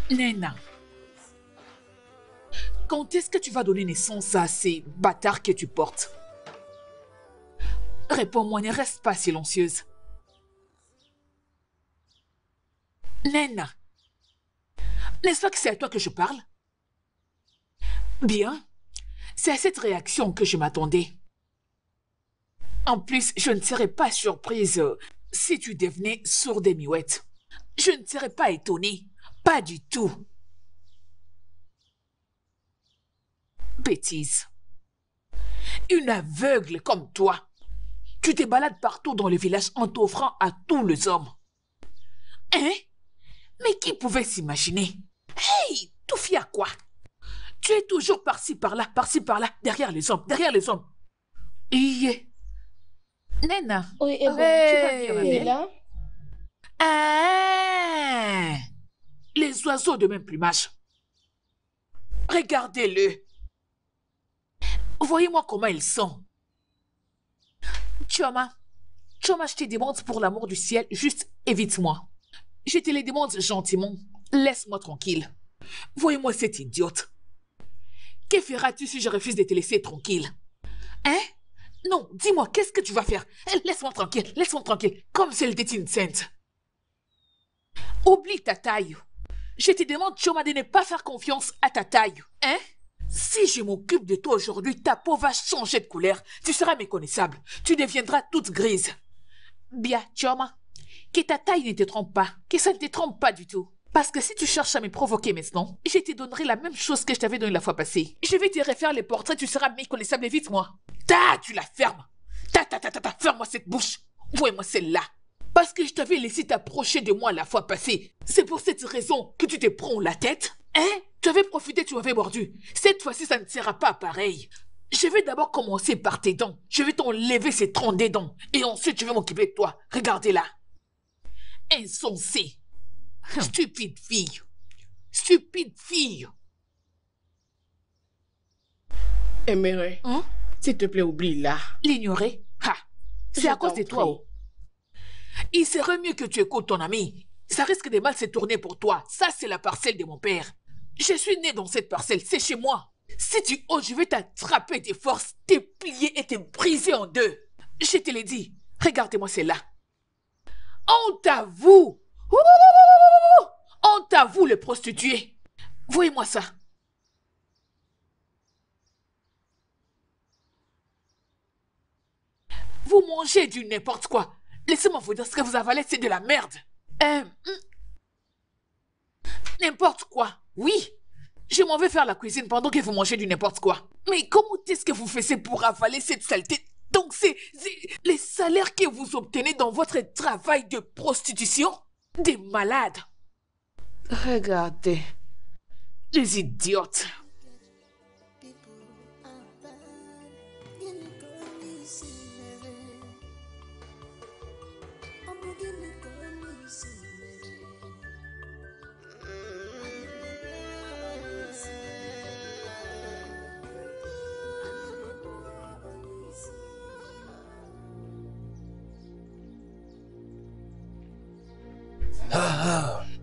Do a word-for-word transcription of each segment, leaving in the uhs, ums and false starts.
Nena, quand est-ce que tu vas donner naissance à ces bâtards que tu portes? Réponds-moi, ne reste pas silencieuse. Nena, n'est-ce pas que c'est à toi que je parle? Bien, c'est à cette réaction que je m'attendais. En plus, je ne serais pas surprise euh, si tu devenais sourde et muette. Je ne serais pas étonnée, pas du tout. Bêtise. Une aveugle comme toi. Tu te balades partout dans le village en t'offrant à tous les hommes. Hein? Mais qui pouvait s'imaginer? Hey, tout fier à quoi? Tu es toujours par-ci par-là, par-ci par-là, derrière les hommes, derrière les hommes. Et... Nena. Oui, et bon, Hey. tu vas bien là? Ah, les oiseaux de même plumage. Regardez-le. Voyez-moi comment ils sont. Choma, Choma, je te demande pour l'amour du ciel, juste évite-moi. Je te les demande gentiment. Laisse-moi tranquille. Voyez-moi cette idiote. Que feras-tu si je refuse de te laisser tranquille? Hein? Non, dis-moi, qu'est-ce que tu vas faire? Laisse-moi tranquille, laisse-moi tranquille, comme si elle était une sainte. Oublie ta taille. Je te demande, Choma, de ne pas faire confiance à ta taille. Hein? Si je m'occupe de toi aujourd'hui, ta peau va changer de couleur. Tu seras méconnaissable. Tu deviendras toute grise. Bien, Choma, que ta taille ne te trompe pas, que ça ne te trompe pas du tout. Parce que si tu cherches à me provoquer maintenant, je te donnerai la même chose que je t'avais donné la fois passée. Je vais te refaire les portraits, tu seras méconnaissable, évite-moi. Ta, tu la fermes. Ta, ta, ta, ta, ta, ferme-moi cette bouche. Vois-moi celle-là. Parce que je t'avais laissé t'approcher de moi la fois passée. C'est pour cette raison que tu te prends la tête? Hein? Tu avais profité, tu m'avais mordu. Cette fois-ci, ça ne sera pas pareil. Je vais d'abord commencer par tes dents. Je vais t'enlever ces trente dents. Et ensuite, je vais m'occuper de toi. Regardez-la. Insensé. Stupide fille. Stupide fille. Aimerais. Hein? S'il te plaît, oublie-la. L'ignorer? Ha! C'est Je à cause t'en de toi. prie. Oh. Il serait mieux que tu écoutes ton ami. Ça risque de mal se tourner pour toi. Ça, c'est la parcelle de mon père. Je suis né dans cette parcelle. C'est chez moi. Si tu oses, je vais t'attraper des forces, te plier et te briser en deux. Je te l'ai dit. Regardez-moi celle-là. Honte à vous! Ouh! Honte à vous, les prostituées! Voyez-moi ça. Vous mangez du n'importe quoi. Laissez-moi vous dire ce que vous avalez, c'est de la merde. Euh, n'importe quoi, oui. Je m'en vais faire la cuisine pendant que vous mangez du n'importe quoi. Mais comment est-ce que vous faites pour avaler cette saleté? Donc c'est les salaires que vous obtenez dans votre travail de prostitution? Des malades. Regardez. Les idiotes. Ah, ah.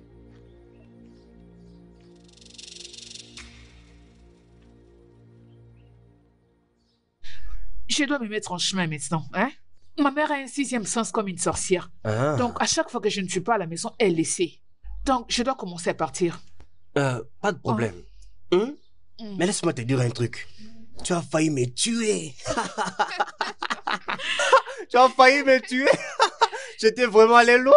Je dois me mettre en chemin maintenant, hein? Ma mère a un sixième sens comme une sorcière. Ah. Donc, à chaque fois que je ne suis pas à la maison, elle essaie. Donc, je dois commencer à partir. Euh, pas de problème. Hein? Mm. Mais laisse-moi te dire un truc. Tu as failli me tuer. Tu as failli me tuer. J'étais vraiment allé loin.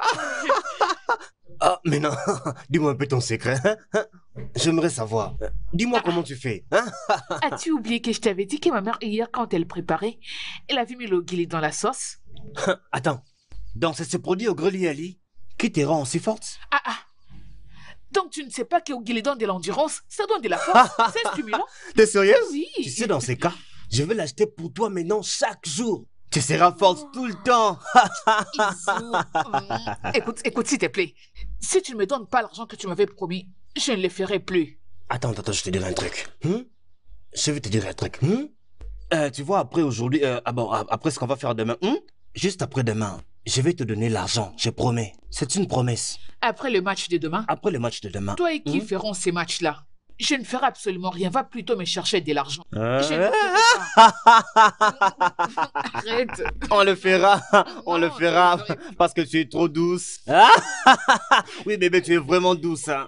Ah, mais non, dis-moi un peu ton secret. Hein? J'aimerais savoir. Dis-moi comment tu fais. Hein? As-tu oublié que je t'avais dit que ma mère, hier, quand elle préparait, elle avait mis le guili dans la sauce? Attends, donc c'est ce produit au grelier Ali qui te rend aussi forte? Ah ah. Donc, tu ne sais pas qu'au guili donne de l'endurance, ça donne de la force, c'est stimulant? T'es sérieuse? Oui. Tu sais, dans ces cas, je vais l'acheter pour toi maintenant chaque jour. Tu seras forte tout le temps. Isou. Mm. Écoute, écoute, s'il te plaît. Si tu ne me donnes pas l'argent que tu m'avais promis, je ne le ferai plus. Attends, attends, je te dirai un truc. Hmm? Je vais te dire un truc. Hmm? Euh, tu vois, après aujourd'hui, euh, ah bon, après ce qu'on va faire demain, hmm? Juste après demain, Je vais te donner l'argent, je promets. C'est une promesse. Après le match de demain, Après le match de demain. toi et qui Hmm? feront ces matchs-là? Je ne ferai absolument rien. Va plutôt me chercher de l'argent. Hein? Je ne ferai pas. Arrête. On le fera, on le Non, fera, je ne ferai pas. parce que tu es trop douce. Ah! Oui, bébé, tu es vraiment douce. Hein.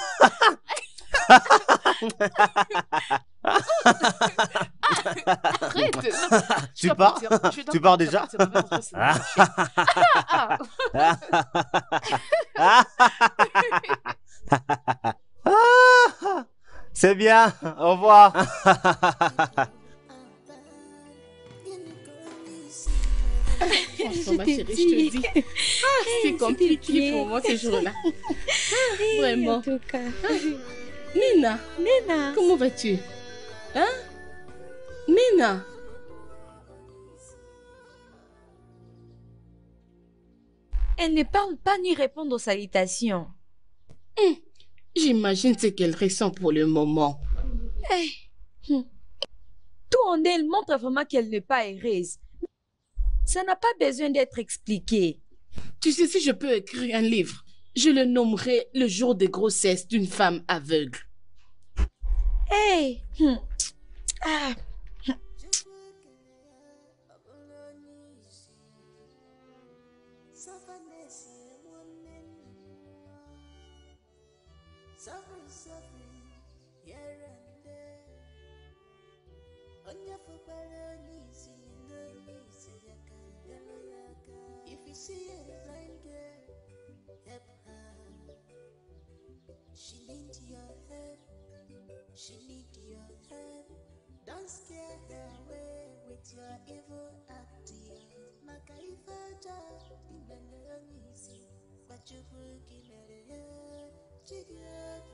Arrête. Non, je Tu dois pars? partir. Je dois Tu pars partir, déjà? partir, partir, parce que c'est mon chien. Ah! C'est bien, au revoir. Franchement, ma t'ai chérie, je dit. te dis. Ah, c'est compliqué pour moi ce jour-là. Vraiment. En tout cas. Nina, Nena. comment vas-tu? Hein? Nina. Elle ne parle pas ni répond aux salutations. J'imagine ce qu'elle ressent pour le moment. Hey. Hmm. Tout en elle montre vraiment qu'elle n'est pas heureuse. Ça n'a pas besoin d'être expliqué. Tu sais, si je peux écrire un livre, je le nommerai Le jour de grossesse d'une femme aveugle. Hey. Hmm. Ah. If you see a blind girl, help her. She needs your help. She needs your help. Don't scare her away with your evil ideas. Makaifata inanisi wachubuki mereye chigya.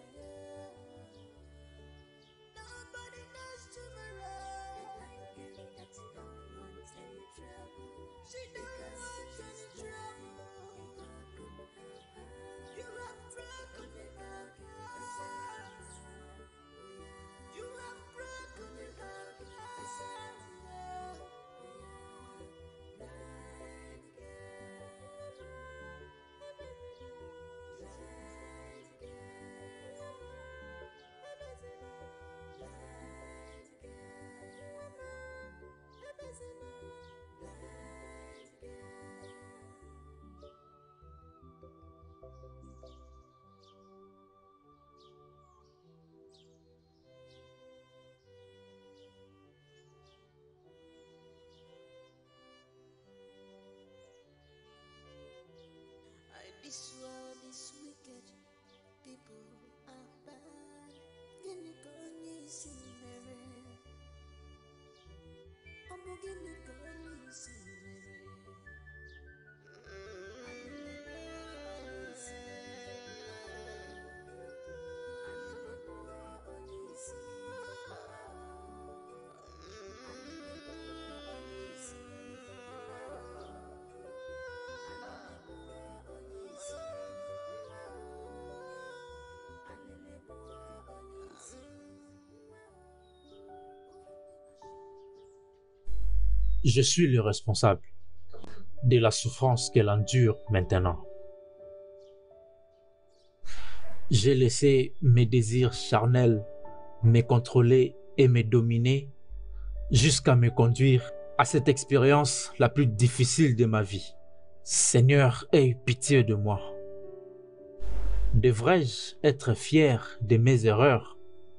Nobody knows tomorrow. That's no one's any trouble. She don't want any trouble. You have broken your heart. You have broken your heart. This world is wicked, people are bad. Gini koni simere, omo gini koni simere. Je suis le responsable de la souffrance qu'elle endure maintenant. J'ai laissé mes désirs charnels me contrôler et me dominer jusqu'à me conduire à cette expérience la plus difficile de ma vie. Seigneur, aie pitié de moi. Devrais-je être fier de mes erreurs?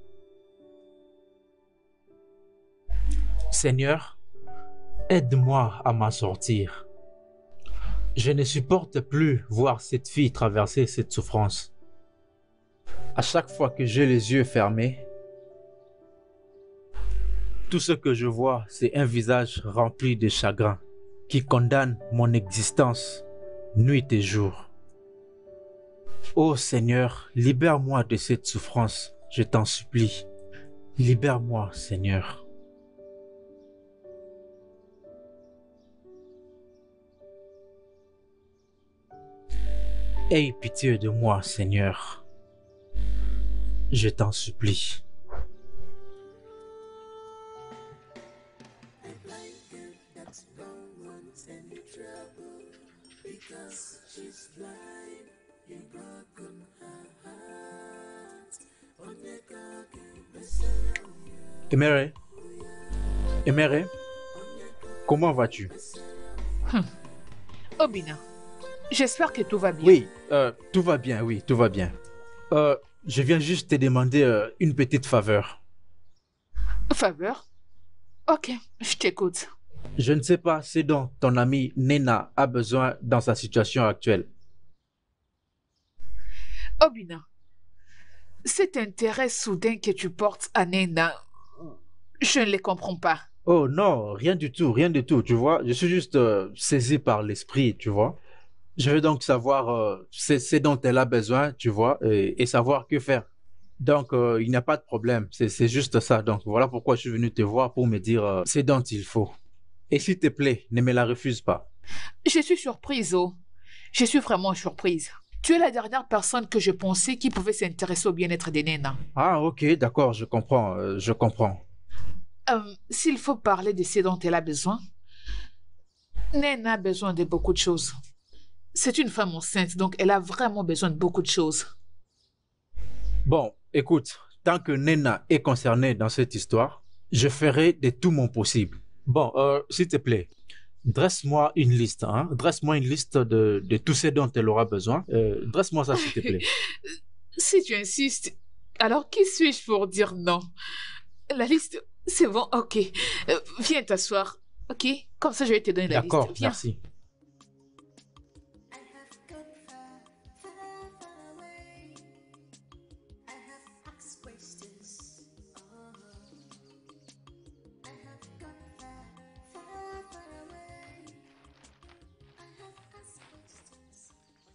Seigneur, aide-moi à m'en sortir. Je ne supporte plus voir cette fille traverser cette souffrance. À chaque fois que j'ai les yeux fermés, tout ce que je vois, c'est un visage rempli de chagrin qui condamne mon existence nuit et jour. Ô Seigneur, libère-moi de cette souffrance, je t'en supplie. Libère-moi, Seigneur. Aie pitié de moi, Seigneur. Je t'en supplie. A blind girl that's no one's any trouble. Emere, Emere, comment vas-tu? Obina, j'espère que tout va bien. Oui, euh, tout va bien, oui, tout va bien. Euh, je viens juste te demander euh, une petite faveur. Faveur? Ok, je t'écoute. Je ne sais pas ce dont ton amie Nena a besoin dans sa situation actuelle. Obina, cet intérêt soudain que tu portes à Nena, je ne les comprends pas. Oh non, rien du tout, rien du tout, tu vois. Je suis juste euh, saisi par l'esprit, tu vois. Je veux donc savoir euh, ce ce dont elle a besoin, tu vois, et, et savoir que faire. Donc, euh, il n'y a pas de problème, c'est c'est juste ça. Donc, voilà pourquoi je suis venu te voir pour me dire euh, ce dont il faut. Et s'il te plaît, ne me la refuse pas. Je suis surprise, oh. Je suis vraiment surprise. Tu es la dernière personne que je pensais qui pouvait s'intéresser au bien-être des Nena. Ah, ok, d'accord, je comprends, euh, je comprends. Euh, S'il faut parler de ce dont elle a besoin, Nena a besoin de beaucoup de choses. C'est une femme enceinte, donc elle a vraiment besoin de beaucoup de choses. Bon, écoute, tant que Nena est concernée dans cette histoire, je ferai de tout mon possible. Bon, euh, s'il te plaît, dresse-moi une liste, hein? Dresse-moi une liste de, de tout ce dont elle aura besoin. Euh, dresse-moi ça, s'il te plaît. Si tu insistes, alors qui suis-je pour dire non? La liste, c'est bon, ok. Euh, viens t'asseoir, ok? Comme ça, je vais te donner la liste. D'accord, Viens. merci. I have gone far, far, far away. I have asked questions. Oh, I have gone far, far, far away. I have asked questions.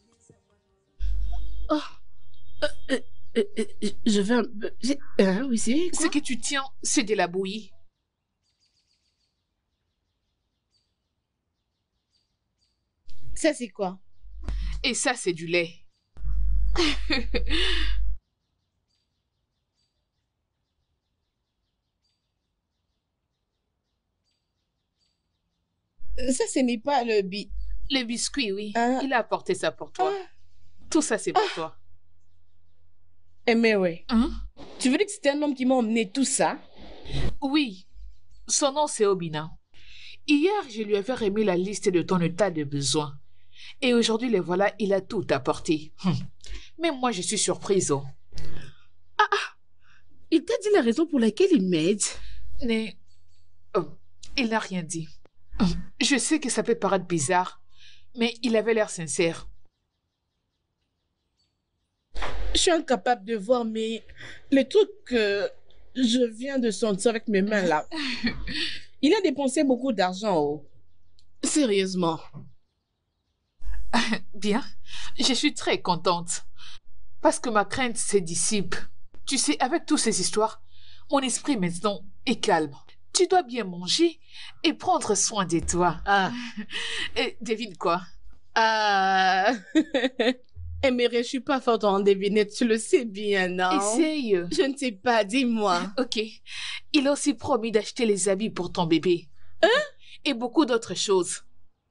Oh, euh, euh, euh, euh, je vais un peu... j'ai- Hein, oui, c'est Ce quoi? que tu tiens, c'est de la bouillie. Ça, c'est quoi? Et ça, c'est du lait. Ça, ce n'est pas le bi... Les biscuits, oui. Ah. Il a apporté ça pour toi. Tout ça, c'est pour toi. Eh, mais ouais. Hein? Tu veux dire que c'était un homme qui m'a emmené tout ça? Oui. Son nom, c'est Obina. Hier, je lui avais remis la liste de ton état de besoin. Et aujourd'hui, les voilà, il a tout apporté. Hum. Mais moi, je suis surprise. Oh. Il t'a dit la raison pour laquelle il m'aide? Mais oh, il n'a rien dit. Hum. Je sais que ça peut paraître bizarre, mais il avait l'air sincère. Je suis incapable de voir, mais les trucs que je viens de sentir avec mes mains là, il a dépensé beaucoup d'argent. Oh. Sérieusement. Bien, je suis très contente. Parce que ma crainte se dissipe. Tu sais, avec toutes ces histoires, mon esprit maintenant est calme. Tu dois bien manger et prendre soin de toi. Ah, Et devine quoi? ah. Eh, mais je suis pas forte en devinette, tu le sais bien, non? Essaye. Je ne sais pas, dis-moi. Ok. Il a aussi promis d'acheter les habits pour ton bébé. Et beaucoup d'autres choses.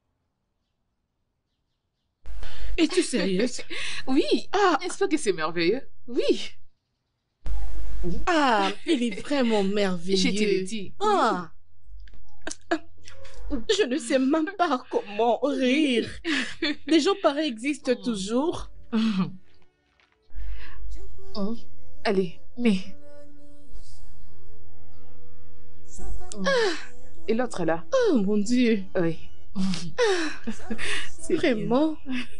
Es-tu sérieuse? Oui. Ah, N'est-ce pas que c'est merveilleux? Oui. ah, il est vraiment Je te l'ai merveilleux. dit. Ah. Je ne sais même pas comment rire. Des gens pareils existent toujours. Hum. Allez, mais... Et l'autre là? Oh mon Dieu, Oui. C'est bien. vraiment.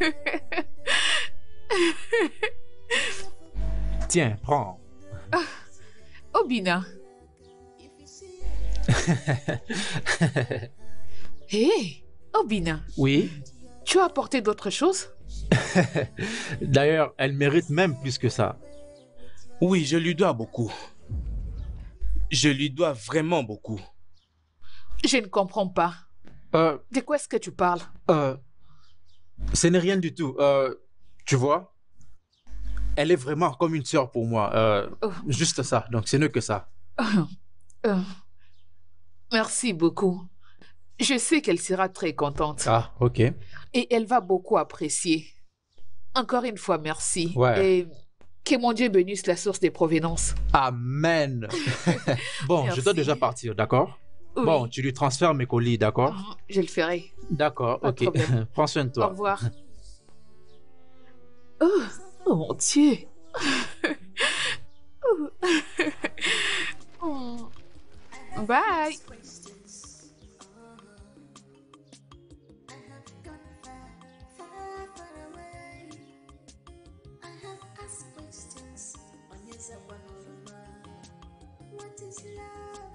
Tiens, prends. Obina. Hé, Obina, Oui. tu as apporté d'autres choses? D'ailleurs, elle mérite même plus que ça. Oui, je lui dois beaucoup. Je lui dois vraiment beaucoup. Je ne comprends pas. Euh, De quoi est-ce que tu parles? euh, ce n'est rien du tout. Euh, tu vois, elle est vraiment comme une sœur pour moi. Euh, Oh. juste ça. Donc, ce n'est que ça. Euh, Merci beaucoup. Je sais qu'elle sera très contente. Ah, ok. Et elle va beaucoup apprécier. Encore une fois, merci. Ouais. Et que mon Dieu bénisse la source des provenances. Amen. Bon, je dois Merci. déjà partir, d'accord? Oui. Bon, tu lui transfères mes colis, d'accord? Ah, je le ferai. D'accord, Pas de ok. problème. Prends soin de Au toi. revoir. Oh, oh mon Dieu. Oh. Bye. What is love?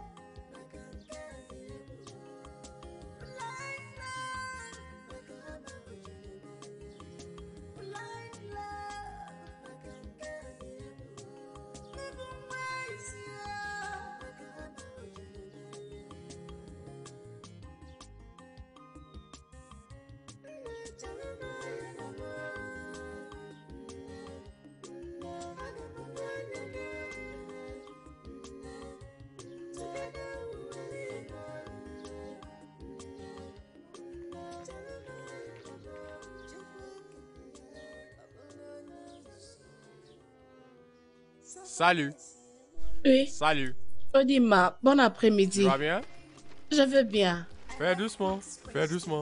Salut, Oui, salut. Odima, bon Tu après-midi. vas bien? Je vais bien. Fais doucement, fais doucement.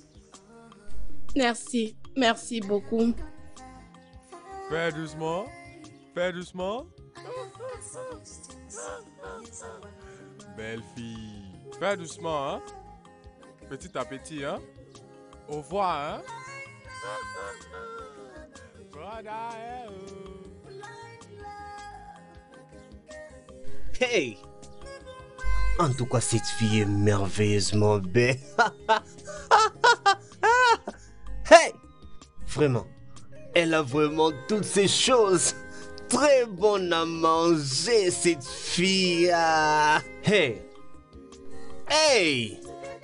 Merci, merci beaucoup. Fais doucement, fais doucement. Belle fille. Fais doucement, hein? Petit à petit, hein? Au revoir, hein? Voilà, eh, oh. Hey! En tout cas, cette fille est merveilleusement belle. Hey! Vraiment, elle a vraiment toutes ces choses. Très bonne à manger, cette fille. Ah. Hey! Hey!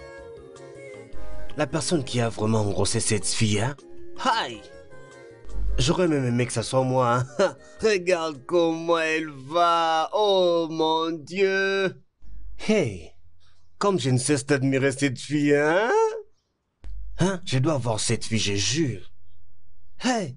La personne qui a vraiment engrossé cette fille, hein? Hi! J'aurais même aimé que ça soit moi. Hein? Regarde comment elle va. Oh mon Dieu. Hey, comme je ne cesse d'admirer cette fille, hein? Hein? Je dois voir cette fille, je jure. Hey.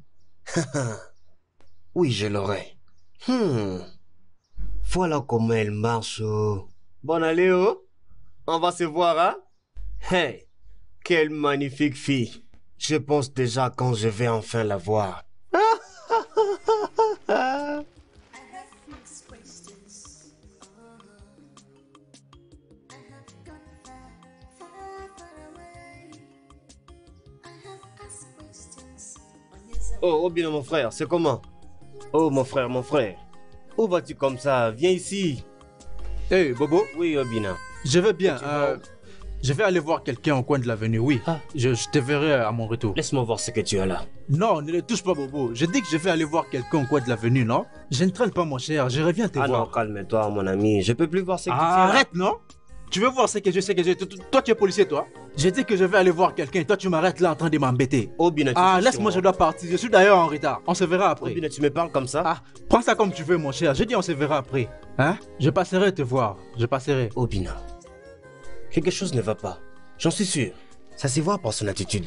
Oui, je l'aurai. Hmm. Voilà comment elle marche. Oh. Bon, allez, oh. On va se voir, hein? Hey, quelle magnifique fille. Je pense déjà quand je vais enfin la voir. Oh, Obina, mon frère, c'est comment? Oh, mon frère, mon frère. Où vas-tu comme ça? Viens ici. Hey, Bobo, Oui, Obina. je vais bien. Tu vas euh, où? je vais aller voir quelqu'un au coin de l'avenue, oui. Ah. Je, je te verrai à mon retour. Laisse-moi voir ce que tu as là. Non, ne le touche pas, Bobo. Je dis que je vais aller voir quelqu'un au coin de l'avenue, non? Je ne traîne pas, mon cher. Je reviens te Ah non, voir. calme-toi, mon ami. Je peux plus voir ce que tu as Ah, là. arrête, non? Tu veux voir ce que je sais que je... Toi, tu es policier, toi? J'ai dit que je vais aller voir quelqu'un et toi, tu m'arrêtes là en train de m'embêter. Obina, tu Ah, sais laisse-moi, je sur dois partir. Je suis d'ailleurs en retard. On se verra après. Obina, tu me parles comme ça? Ah, prends ça comme tu veux, mon cher. Je dis on se verra après. Hein? Je passerai te voir. Je passerai. Obina, quelque chose ne va pas. J'en suis sûr. Ça se voit par son attitude.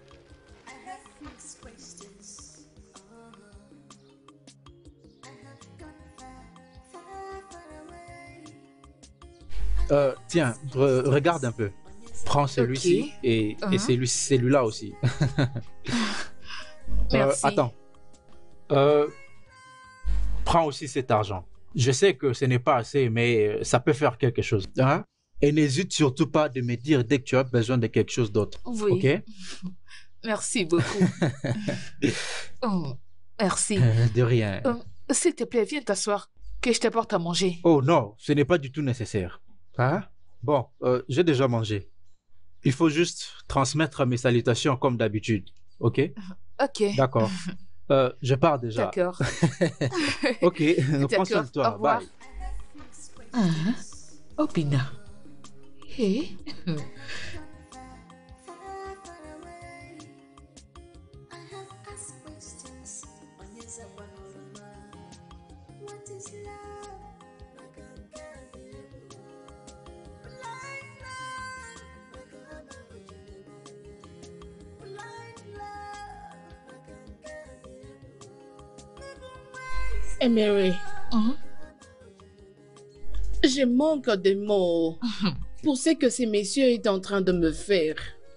Euh, tiens, re- regarde un peu. Prends celui-ci Ok. et, et Uh-huh. celui- celui-là aussi. Euh, Merci. attends. Euh, prends aussi cet argent. Je sais que ce n'est pas assez, mais euh, ça peut faire quelque chose. Hein? Et n'hésite surtout pas de me dire dès que tu as besoin de quelque chose d'autre. Oui. Ok? Merci beaucoup. Oh, merci. De rien. Euh, S'il te plaît, viens t'asseoir, que je t'apporte à manger. Oh non, ce n'est pas du tout nécessaire. Hein? Bon, euh, j'ai déjà mangé. Il faut juste transmettre mes salutations comme d'habitude. Ok? Ok. D'accord. Euh, je pars déjà. D'accord. Ok, prends soin de D'accord. toi. Au revoir. Bye. Ah, Obina. Hé? What is love? Emery, Hein? je manque de mots pour ce que ces messieurs est en train de me faire.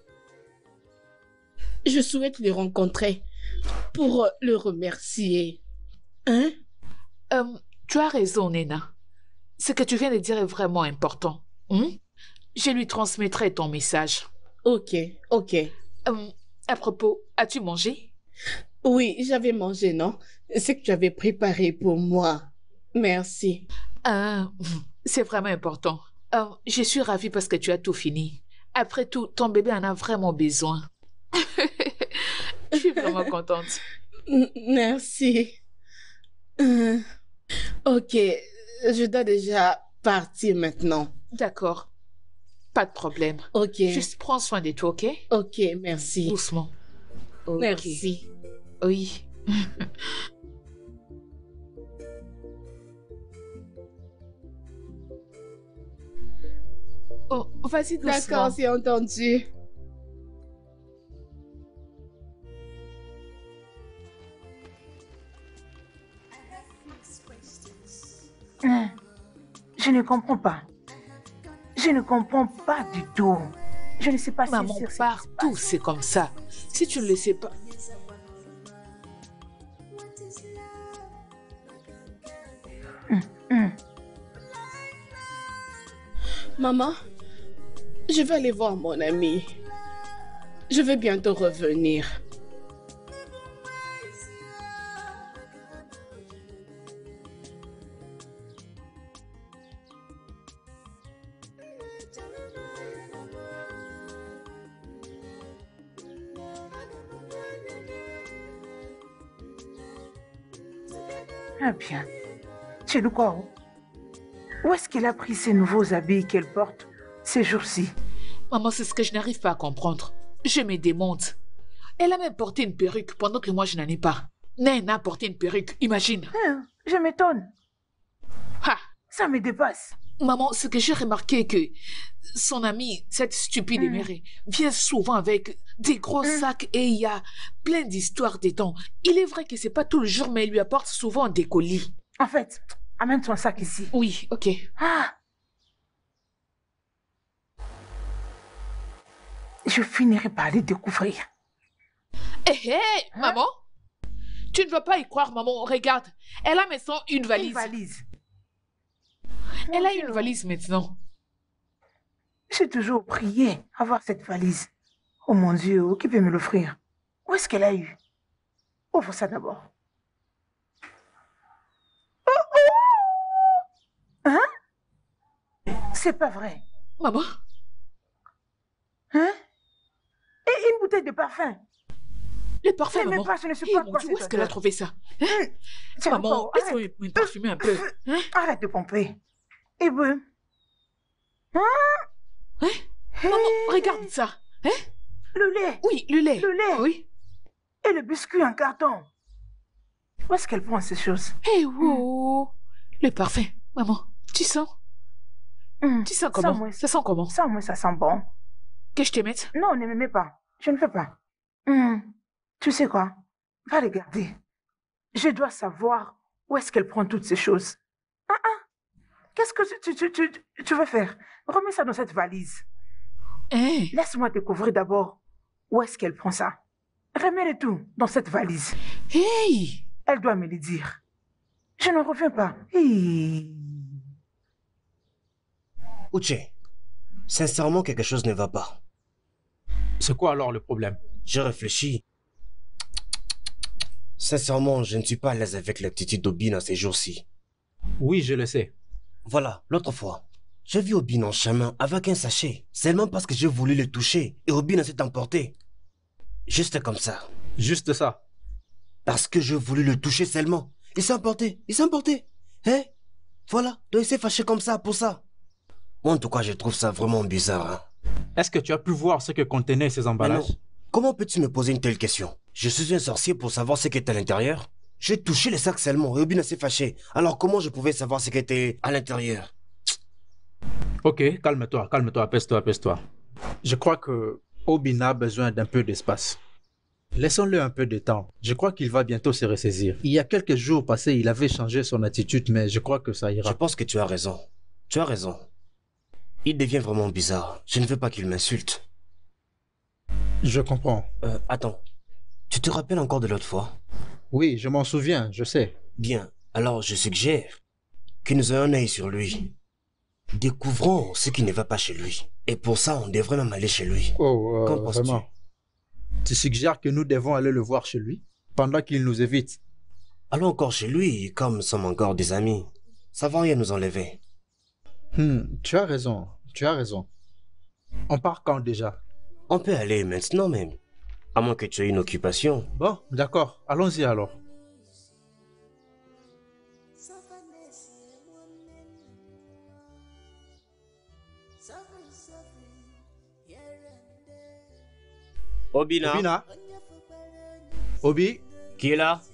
Je souhaite les rencontrer pour le remercier. Hein? Euh, tu as raison, Nena. Ce que tu viens de dire est vraiment important. Hein? Je lui transmettrai ton message. Ok, ok. Euh, à propos, as-tu mangé? Oui, j'avais mangé, non? Ce que tu avais préparé pour moi. Merci. Ah, c'est vraiment important. Euh, je suis ravie parce que tu as tout fini. Après tout, ton bébé en a vraiment besoin. Je suis vraiment contente. M- Merci. Euh, ok, je dois déjà partir maintenant. D'accord. Pas de problème. Ok. Juste prends soin de toi, ok? Ok, merci. Doucement. Ok. Merci. Oui. Oh, vas-y doucement. D'accord, c'est entendu. Hein, je ne comprends pas. Je ne comprends pas du tout. Je ne sais pas Maman, si c'est partout, c'est comme ça. Si tu ne le sais pas... Maman, je vais aller voir mon ami. Je vais bientôt revenir. Ah bien. C'est de quoi? Où est-ce qu'elle a pris ces nouveaux habits qu'elle porte ces jours-ci? Maman, c'est ce que je n'arrive pas à comprendre. Je me démonte. Elle a même porté une perruque pendant que moi je n'en ai pas. Naina a porté une perruque, imagine. Hein, je m'étonne. Ha! Ça me dépasse. Maman, ce que j'ai remarqué est que son amie, cette stupide Mm. émérée, vient souvent avec des gros Mm. sacs et il y a plein d'histoires dedans. Il est vrai que c'est pas tout le jour, mais elle lui apporte souvent des colis. En fait, amène ton sac ici. Oui, ok. Ah! Je finirai par les découvrir. Hé, hé, maman! Tu ne vas pas y croire, maman. Regarde, elle a maintenant une valise. Une valise. Elle Mon a Dieu. une valise maintenant. J'ai toujours prié avoir cette valise. Oh mon Dieu, qui peut me l'offrir? Où est-ce qu'elle a eu? Ouvre ça d'abord. Oh, oh! Hein? C'est pas vrai. Maman, Hein? Et une bouteille de parfum. le parfum, Mais même maman. pas, je ne sais Eh, pas mon quoi Dieu, cette où est-ce qu'elle a odeur. trouvé ça? Hum, tiens, Maman, encore, laisse-moi arrête. me parfumer un peu. Hein? Arrête de pomper. Et ben. Hein? Hein? Maman, Hey, regarde ça. Hein? le lait. Oui, le lait. Le lait. Oui. Et le biscuit en carton. Où est-ce qu'elle prend ces choses? Eh, wow. Le parfum. Maman, tu sens? Hum, Tu sens Ça, comment? moi, Ça sent comment? ça, moi, ça sent bon. Que je te mette? Non, ne me mets pas. Je ne fais pas. Hum, Tu sais quoi? Va regarder. Je dois savoir où est-ce qu'elle prend toutes ces choses. Ah, ah. Qu'est-ce que tu, tu, tu, tu, tu veux faire? Remets ça dans cette valise. Hein? Laisse-moi découvrir d'abord où est-ce qu'elle prend ça. Remets le tout dans cette valise. Hey! Elle doit me le dire. Je ne reviens pas. Hi. Uche, sincèrement, quelque chose ne va pas. C'est quoi alors le problème? J'ai réfléchi. Sincèrement, je ne suis pas à l'aise avec l'attitude d'Obin ces jours-ci. Oui, je le sais. Voilà, l'autre fois, j'ai vu Obin en chemin avec un sachet. Seulement parce que j'ai voulu le toucher et Obin s'est emporté. Juste comme ça. Juste ça. Parce que j'ai voulu le toucher seulement. Il s'est emporté, il s'est emporté. Hein? Voilà, donc il s'est fâché comme ça pour ça. Moi, en tout cas, je trouve ça vraiment bizarre. Hein? Est-ce que tu as pu voir ce que contenaient ces Mais non, emballages? comment peux-tu me poser une telle question? Je suis un sorcier pour savoir ce qui est à l'intérieur. J'ai touché le sac seulement et Obin s'est fâché. Alors comment je pouvais savoir ce qui était à l'intérieur? Ok, calme-toi, calme-toi, apaise-toi, apaise-toi. Je crois que Obin a besoin d'un peu d'espace. Laissons-le un peu de temps. Je crois qu'il va bientôt se ressaisir. Il y a quelques jours passés, il avait changé son attitude, mais je crois que ça ira. Je pense que tu as raison. Tu as raison. Il devient vraiment bizarre. Je ne veux pas qu'il m'insulte. Je comprends. Euh, attends. Tu te rappelles encore de l'autre fois? Oui, je m'en souviens, je sais. Bien. Alors, je suggère que nous ayons un œil sur lui. Découvrons ce qui ne va pas chez lui. Et pour ça, on devrait même aller chez lui. Oh, euh, Qu'en penses-tu? vraiment? Tu suggères que nous devons aller le voir chez lui, pendant qu'il nous évite? Allons encore chez lui, comme nous sommes encore des amis. Ça va rien nous enlever. Hmm, tu as raison, tu as raison. On part quand déjà? On peut aller maintenant même. À moins que tu aies une occupation. Bon, d'accord, allons-y alors. Obina. Obina? Obi? Qui est là?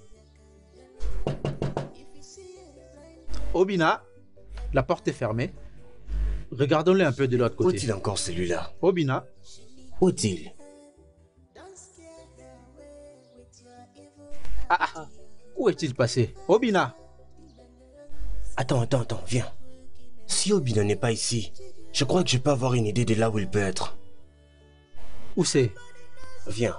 Obina? La porte est fermée. Regardons-le un peu de l'autre Où côté. est-il encore celui-là? Obina? Où est-il? Ah, ah. Où est-il passé? Obina? Attends, attends, attends, viens. Si Obina n'est pas ici, je crois que je peux avoir une idée de là où il peut être. Où c'est? Viens.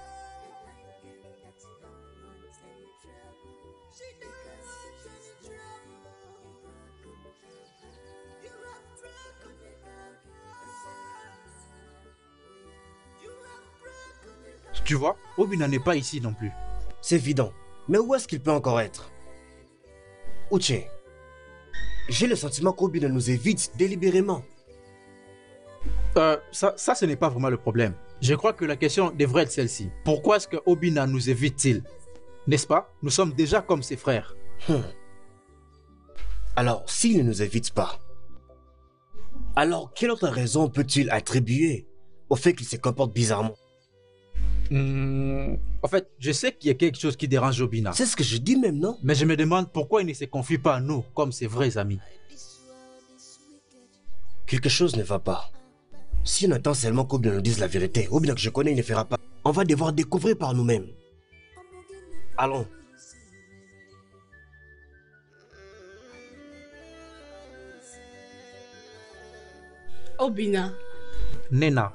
Tu vois, Obina n'est pas ici non plus. C'est évident. Mais où est-ce qu'il peut encore être? Uche, j'ai le sentiment qu'Obina nous évite délibérément. Euh, ça, ça, ce n'est pas vraiment le problème. Je crois que la question devrait être celle-ci. Pourquoi est-ce que Obina nous évite-t-il? N'est-ce pas? Nous sommes déjà comme ses frères. Hmm. Alors, s'il ne nous évite pas, alors quelle autre raison peut-il attribuer au fait qu'il se comporte bizarrement? Hmm, en fait, je sais qu'il y a quelque chose qui dérange Obina. C'est ce que je dis même, non? Mais je me demande pourquoi il ne se confie pas à nous comme ses vrais amis. Quelque chose ne va pas. Si on attend seulement qu'Obina nous dise la vérité, Obina que je connais, il ne fera pas. On va devoir découvrir par nous-mêmes. Allons. Obina, Nena,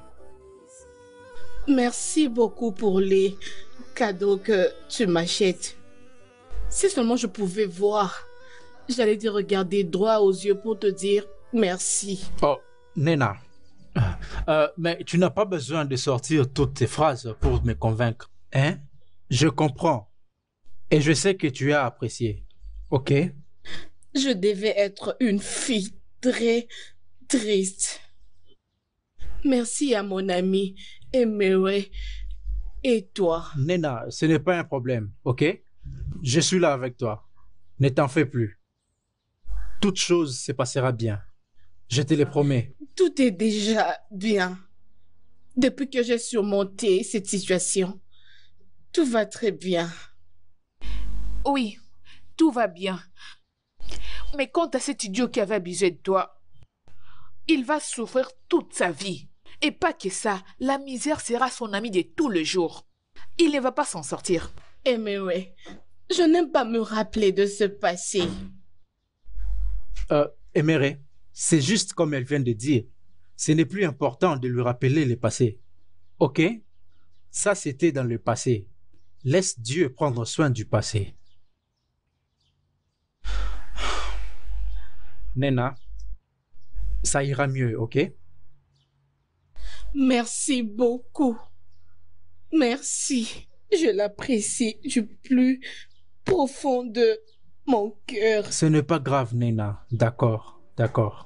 merci beaucoup pour les cadeaux que tu m'achètes. Si seulement je pouvais voir, j'allais te regarder droit aux yeux pour te dire merci. oh, Nena, euh, mais tu n'as pas besoin de sortir toutes tes phrases pour me convaincre, hein? Je comprends. Et je sais que tu as apprécié, ok? Je devais être une fille très triste. Merci à mon ami Emewe et toi. Nena, ce n'est pas un problème, ok? Je suis là avec toi. Ne t'en fais plus. Toute chose se passera bien. Je te le promets. Tout est déjà bien. Depuis que j'ai surmonté cette situation, tout va très bien. Oui, tout va bien. Mais quant à cet idiot qui avait abusé de toi, il va souffrir toute sa vie. Et pas que ça, la misère sera son ami de tous les jours. Il ne va pas s'en sortir. Emewe, je n'aime pas me rappeler de ce passé. Euh, Emere, c'est juste comme elle vient de dire. Ce n'est plus important de lui rappeler le passé. Ok? Ça, c'était dans le passé. Laisse Dieu prendre soin du passé. Nena, ça ira mieux, ok? Merci beaucoup. Merci. Je l'apprécie du plus profond de mon cœur. Ce n'est pas grave, Nena. D'accord, d'accord.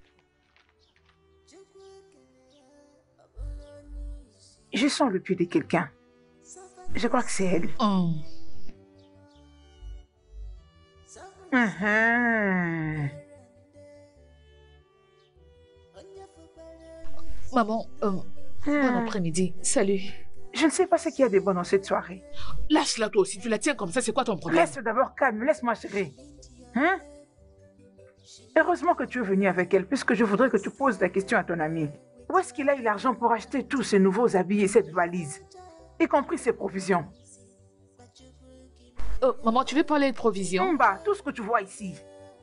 Je sens le pied de quelqu'un. Je crois que c'est elle. Oh. Mhm. Maman, euh, bon Hmm. après-midi. Salut. Je ne sais pas ce qu'il y a de bon dans cette soirée. Lâche-la toi aussi. Tu la tiens comme ça, c'est quoi ton problème? Reste d'abord calme, laisse-moi chérie. Hein? Heureusement que tu es venu avec elle, puisque je voudrais que tu poses la question à ton ami. Où est-ce qu'il a eu l'argent pour acheter tous ces nouveaux habits et cette valise? y compris ses provisions. Oh, maman, tu veux parler de provision? Mba, tout ce que tu vois ici.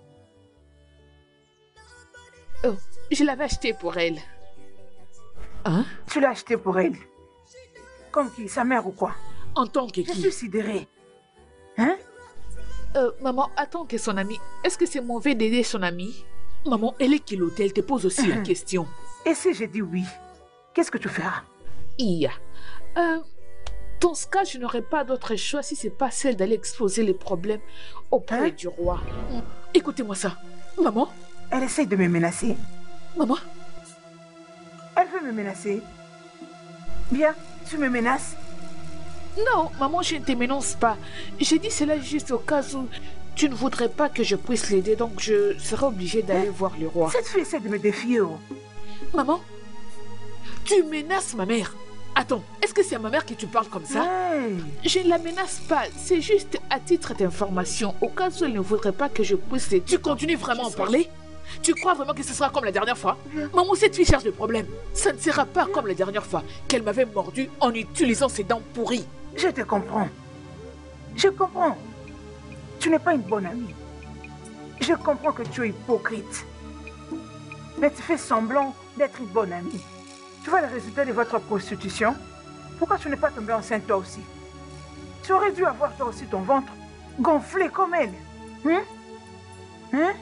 Oh, je l'avais acheté pour elle. Hein? Tu l'as acheté pour elle. Comme qui, sa mère ou quoi? En tant que Je qui? suis sidérée. Hein? Euh, maman, attends que son amie. Est-ce que c'est mauvais d'aider son amie? Maman, elle est qui l'hôtel te pose aussi la question. Et si j'ai dit oui, qu'est-ce que tu feras? Iya. Euh, dans ce cas, je n'aurais pas d'autre choix si c'est pas celle d'aller exposer les problèmes auprès Hein? du roi. Écoutez-moi ça. Maman? Elle essaye de me menacer. Maman? Elle veut me menacer. Bien, tu me menaces? Non, maman, je ne te menace pas. J'ai dit cela juste au cas où tu ne voudrais pas que je puisse l'aider, donc je serai obligée d'aller voir le roi. Cette fille essaie de me défier. Oh. Maman, tu menaces ma mère. Attends, est-ce que c'est à ma mère que tu parles comme ça? Hey. Je ne la menace pas, c'est juste à titre d'information, au cas où elle ne voudrait pas que je puisse l'aider. Tu continues vraiment à en parler? Tu crois vraiment que ce sera comme la dernière fois? Maman, cette fille cherche des problèmes. Ça ne sera pas comme la dernière fois, qu'elle m'avait mordu en utilisant ses dents pourries. Je te comprends. Je comprends. Tu n'es pas une bonne amie. Je comprends que tu es hypocrite. Mais tu fais semblant d'être une bonne amie. Tu vois le résultat de votre prostitution? Pourquoi tu n'es pas tombée enceinte toi aussi? Tu aurais dû avoir toi aussi ton ventre gonflé comme elle. Hein? Hein?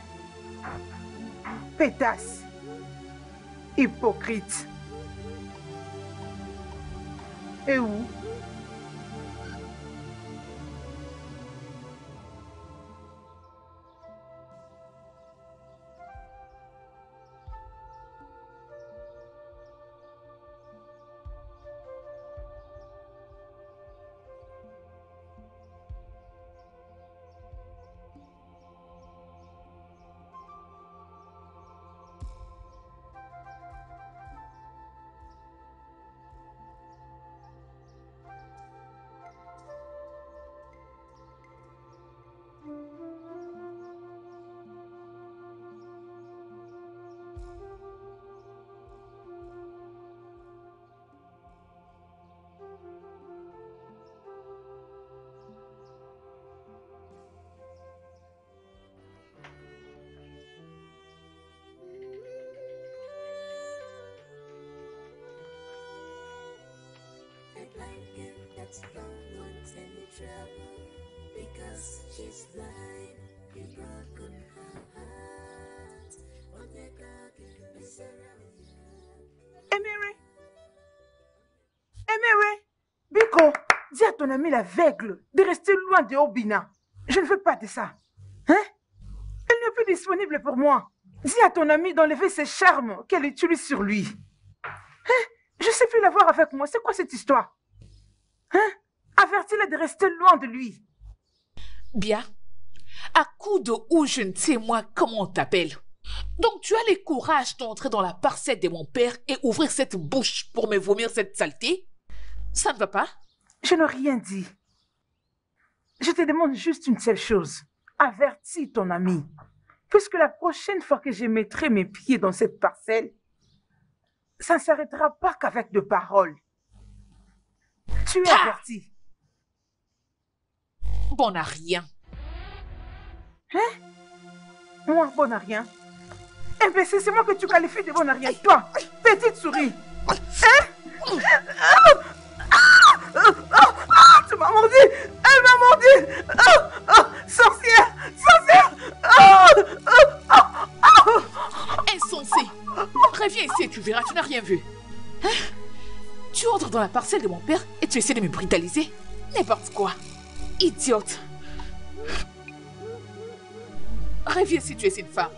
Pétasse. Hypocrite. Et où? blanket that's don't want any trouble because she's blind. You broken her heart. What they talking miserable. Emery, Emery, Biko, dis à ton ami l'aveugle de rester loin de Obina. Je ne veux pas de ça. Hein? Elle n'est plus disponible pour moi. Dis à ton ami d'enlever ses charmes qu'elle utilise sur lui. Hein? Je ne sais plus l'avoir avec moi. C'est quoi cette histoire? Hein? Avertis-la de rester loin de lui. Bien. À coup de ou je ne sais moi comment on t'appelle. Donc tu as le courage d'entrer dans la parcelle de mon père et ouvrir cette bouche pour me vomir cette saleté? Ça ne va pas? Je n'ai rien dit. Je te demande juste une seule chose. Avertis ton ami. Puisque la prochaine fois que je mettrai mes pieds dans cette parcelle, ça ne s'arrêtera pas qu'avec de paroles. Tu es Ah! averti. Bon à rien. Hein? Moi, bon à rien. Imbécile, c'est moi que tu qualifies de bon à rien. Toi, petite souris. Hein? Ah! Ah! Ah! Ah! Tu m'as mordu. Elle m'a mordu. Ah! Ah! Sorcière! Sorcière! Ah! Ah! Ah! Ah! Insensé. Reviens ici et tu verras, tu n'as rien vu. Hein? Tu entres dans la parcelle de mon père et tu essaies de me brutaliser? N'importe quoi. Idiote. Reviens si tu es une femme.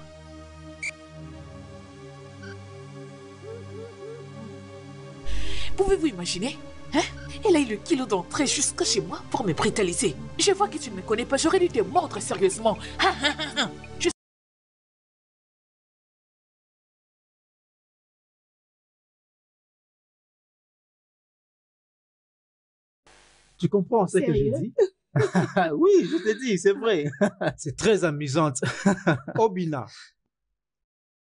Pouvez-vous imaginer? Hein? Elle a eu le kilo d'entrer jusqu'à chez moi pour me brutaliser. Je vois que tu ne me connais pas, j'aurais dû te mordre sérieusement. Je... Tu comprends ce que je Sérieux? dis? Oui, je te dis, c'est vrai. C'est très amusante. Obina,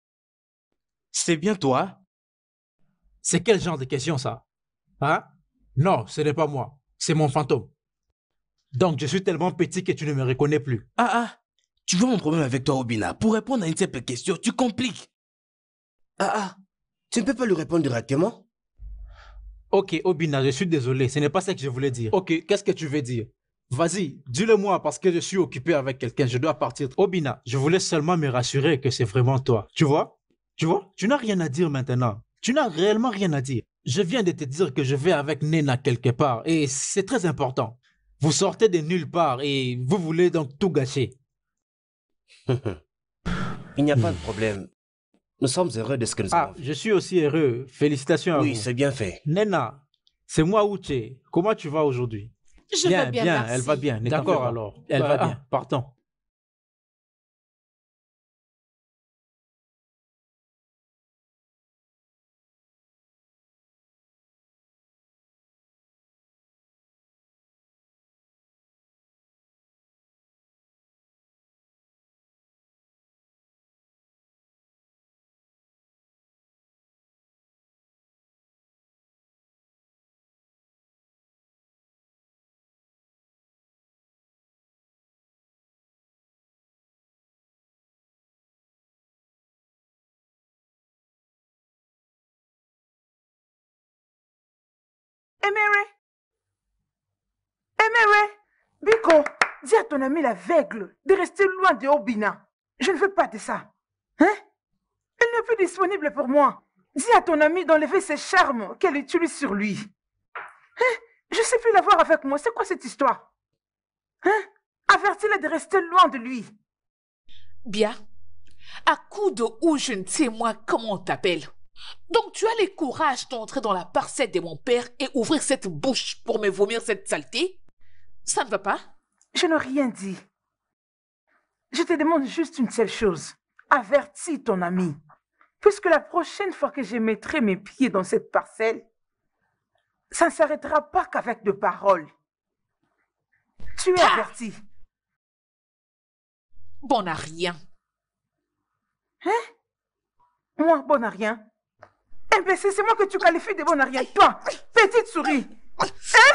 C'est bien toi? c'est quel genre de question ça? Hein? Non, ce n'est pas moi. C'est mon fantôme. Donc, je suis tellement petit que tu ne me reconnais plus. Ah ah, tu vois mon problème avec toi, Obina. Pour répondre à une simple question, tu compliques. Ah ah, tu ne peux pas lui répondre directement? Ok, Obina, je suis désolé. Ce n'est pas ça que je voulais dire. Ok, qu'est-ce que tu veux dire? Vas-y, dis-le-moi parce que je suis occupé avec quelqu'un. Je dois partir. Obina, je voulais seulement me rassurer que c'est vraiment toi. Tu vois? Tu vois? Tu n'as rien à dire maintenant. Tu n'as réellement rien à dire. Je viens de te dire que je vais avec Nena quelque part et c'est très important. Vous sortez de nulle part et vous voulez donc tout gâcher. Il n'y a pas de problème. Nous sommes heureux de ce que nous Ah, avons fait. je suis aussi heureux. Félicitations à Oui, vous. c'est bien fait. Nena, c'est moi Uche. Comment tu vas aujourd'hui? Je bien, vais bien, bien, merci. elle va bien. D'accord, D'accord va. alors. Elle Bah, va ah, bien. partons. Emery, Emery, Biko, dis à ton ami l'aveugle de rester loin de Obina. Je ne veux pas de ça. Hein? Elle n'est plus disponible pour moi. Dis à ton ami d'enlever ses charmes qu'elle utilise sur lui. Hein? Je ne sais plus l'avoir avec moi. C'est quoi cette histoire? Hein? Avertis-le de rester loin de lui. Bien. À coup de ou je ne sais moi comment on t'appelle. Donc tu as le courage d'entrer dans la parcelle de mon père et ouvrir cette bouche pour me vomir cette saleté? Ça ne va pas? Je n'ai rien dit. Je te demande juste une seule chose. Avertis ton ami. Puisque la prochaine fois que je mettrai mes pieds dans cette parcelle, ça ne s'arrêtera pas qu'avec de paroles. Tu es Ah! averti. Bon à rien. Hein? Moi, bon à rien. Imbécile, c'est moi que tu qualifies de bon à rien. Toi, petite souris. Hein?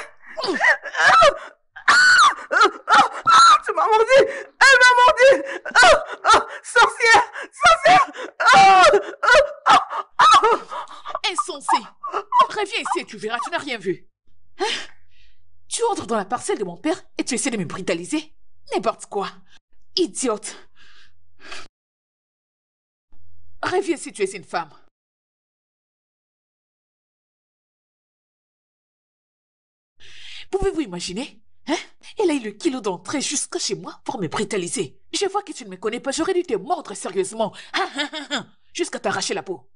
Tu m'as mordu. Elle m'a mordu. Ah, ah, sorcière, sorcière. Ah, ah, ah, ah. Insensé. Reviens ici et tu verras, tu n'as rien vu. Hein? Tu entres dans la parcelle de mon père et tu essaies de me brutaliser? N'importe quoi. Idiote. Reviens si tu es une femme. Pouvez-vous imaginer? Hein? Elle a eu le kilo d'entrer jusque chez moi pour me brutaliser. Je vois que tu ne me connais pas, j'aurais dû te mordre sérieusement. Hein, hein, hein, hein, jusqu'à t'arracher la peau.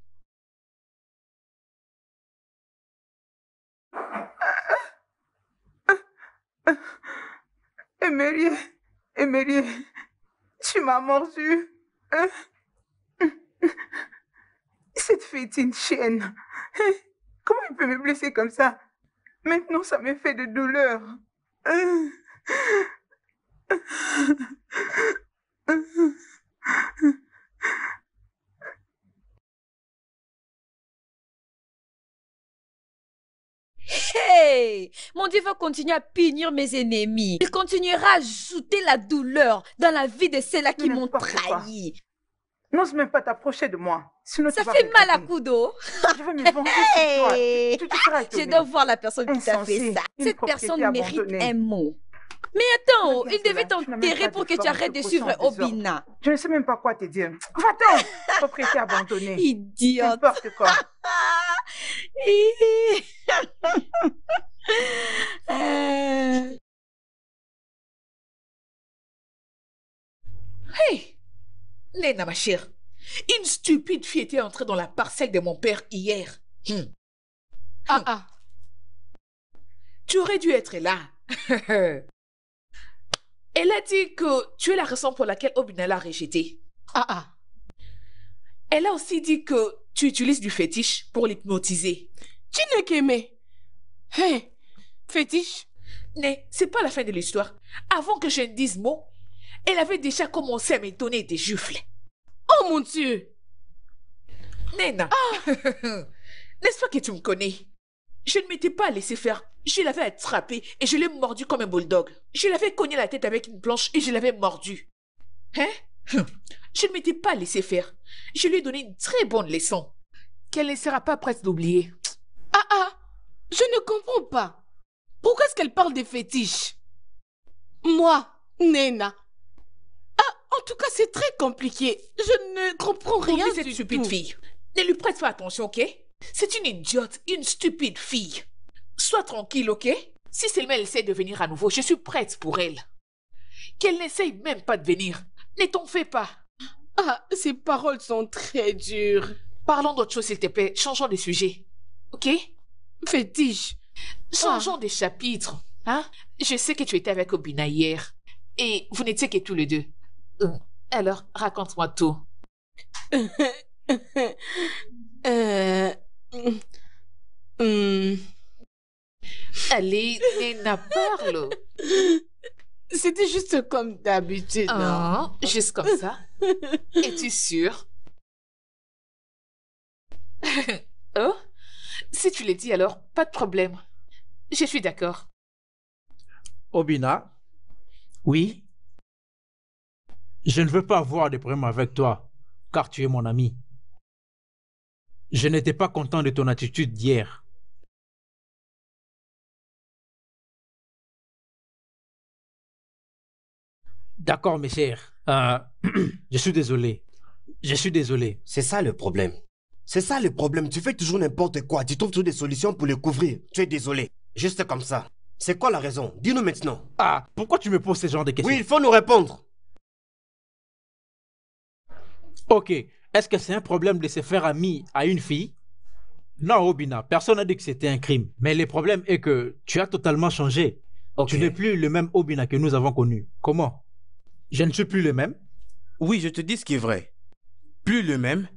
Emery, Emery, tu m'as mordu. Hein? Cette fille est une chienne. Hein? Comment elle peut me blesser comme ça? Maintenant, ça me fait de douleur. Hein? Hey! Mon Dieu va continuer à punir mes ennemis. Il continuera à ajouter la douleur dans la vie de ceux-là qui m'ont N'importe quoi. trahi. N'ose même pas t'approcher de moi. Sinon Ça tu vas fait mal à regretter. Kudo. Je vais me venger sur toi. Hey! Tu, tu seras Je étonné. dois voir la personne qui t'a Insensé, fait ça. une Cette propriété personne mérite abandonnée. un mot. Mais attends, Regarde il devait cela, tu n'as même t'enterrer pas pour de que tu forme arrêtes de de suivre potion en désordre. Obina. Je ne sais même pas quoi te dire. Va-t'en, propriété abandonnée. Idiote. N'importe quoi. Euh, Hey! Lena, ma chère, une stupide fille était entrée dans la parcelle de mon père hier. Hmm. Ah ah. Tu aurais dû être là. Elle a dit que tu es la raison pour laquelle Obina l'a rejetée. Ah ah. Elle a aussi dit que tu utilises du fétiche pour l'hypnotiser. Tu n'es qu'aimé. Hey, fétiche. Mais c'est pas la fin de l'histoire. Avant que je ne dise mot, elle avait déjà commencé à me donner des gifles. Oh mon Dieu. Nena, n'est-ce pas que tu me connais? Je ne m'étais pas laissé faire Je l'avais attrapé et je l'ai mordu comme un bulldog. Je l'avais cogné la tête avec une planche et je l'avais mordu. Hein? Je ne m'étais pas laissé faire. Je lui ai donné une très bonne leçon qu'elle ne sera pas prête d'oublier. Ah ah, je ne comprends pas. Pourquoi est-ce qu'elle parle des fétiches? Moi, Nena. Ah, en tout cas, c'est très compliqué. Je ne comprends rien Oublie cette du stupide tout. fille. Ne lui prête pas attention, ok? C'est une idiote, une stupide fille. Sois tranquille, ok? Si seulement elle essaie de venir à nouveau, je suis prête pour elle. Qu'elle n'essaye même pas de venir. Ne t'en fais pas. Ah, ces paroles sont très dures. Parlons d'autre chose, s'il te plaît. Changeons de sujet. Ok? Fétiche. Changeons de chapitre. Hein? Je sais que tu étais avec Obina hier. Et vous n'étiez que tous les deux. Euh, alors, raconte-moi tout. euh... hum, Allez, Nena, parle. C'était juste comme d'habitude. non? Ah, juste comme ça. Es-tu sûre? Oh, si tu le dis alors, pas de problème. Je suis d'accord. Obina? Oui? Je ne veux pas avoir de problème avec toi, car tu es mon ami. Je n'étais pas content de ton attitude d'hier. D'accord, mes chers. Euh, je suis désolé. Je suis désolé. C'est ça le problème. C'est ça le problème. Tu fais toujours n'importe quoi. Tu trouves toujours des solutions pour le couvrir. Tu es désolé. Juste comme ça. C'est quoi la raison? Dis-nous maintenant. Ah, pourquoi tu me poses ce genre de questions? Oui, il faut nous répondre. Ok. Est-ce que c'est un problème de se faire ami à une fille? Non, Obina, personne n'a dit que c'était un crime. Mais le problème est que tu as totalement changé. Ok. Tu n'es plus le même Obina que nous avons connu. Comment? Je ne suis plus le même. Oui, je te dis ce qui est vrai. Plus le même.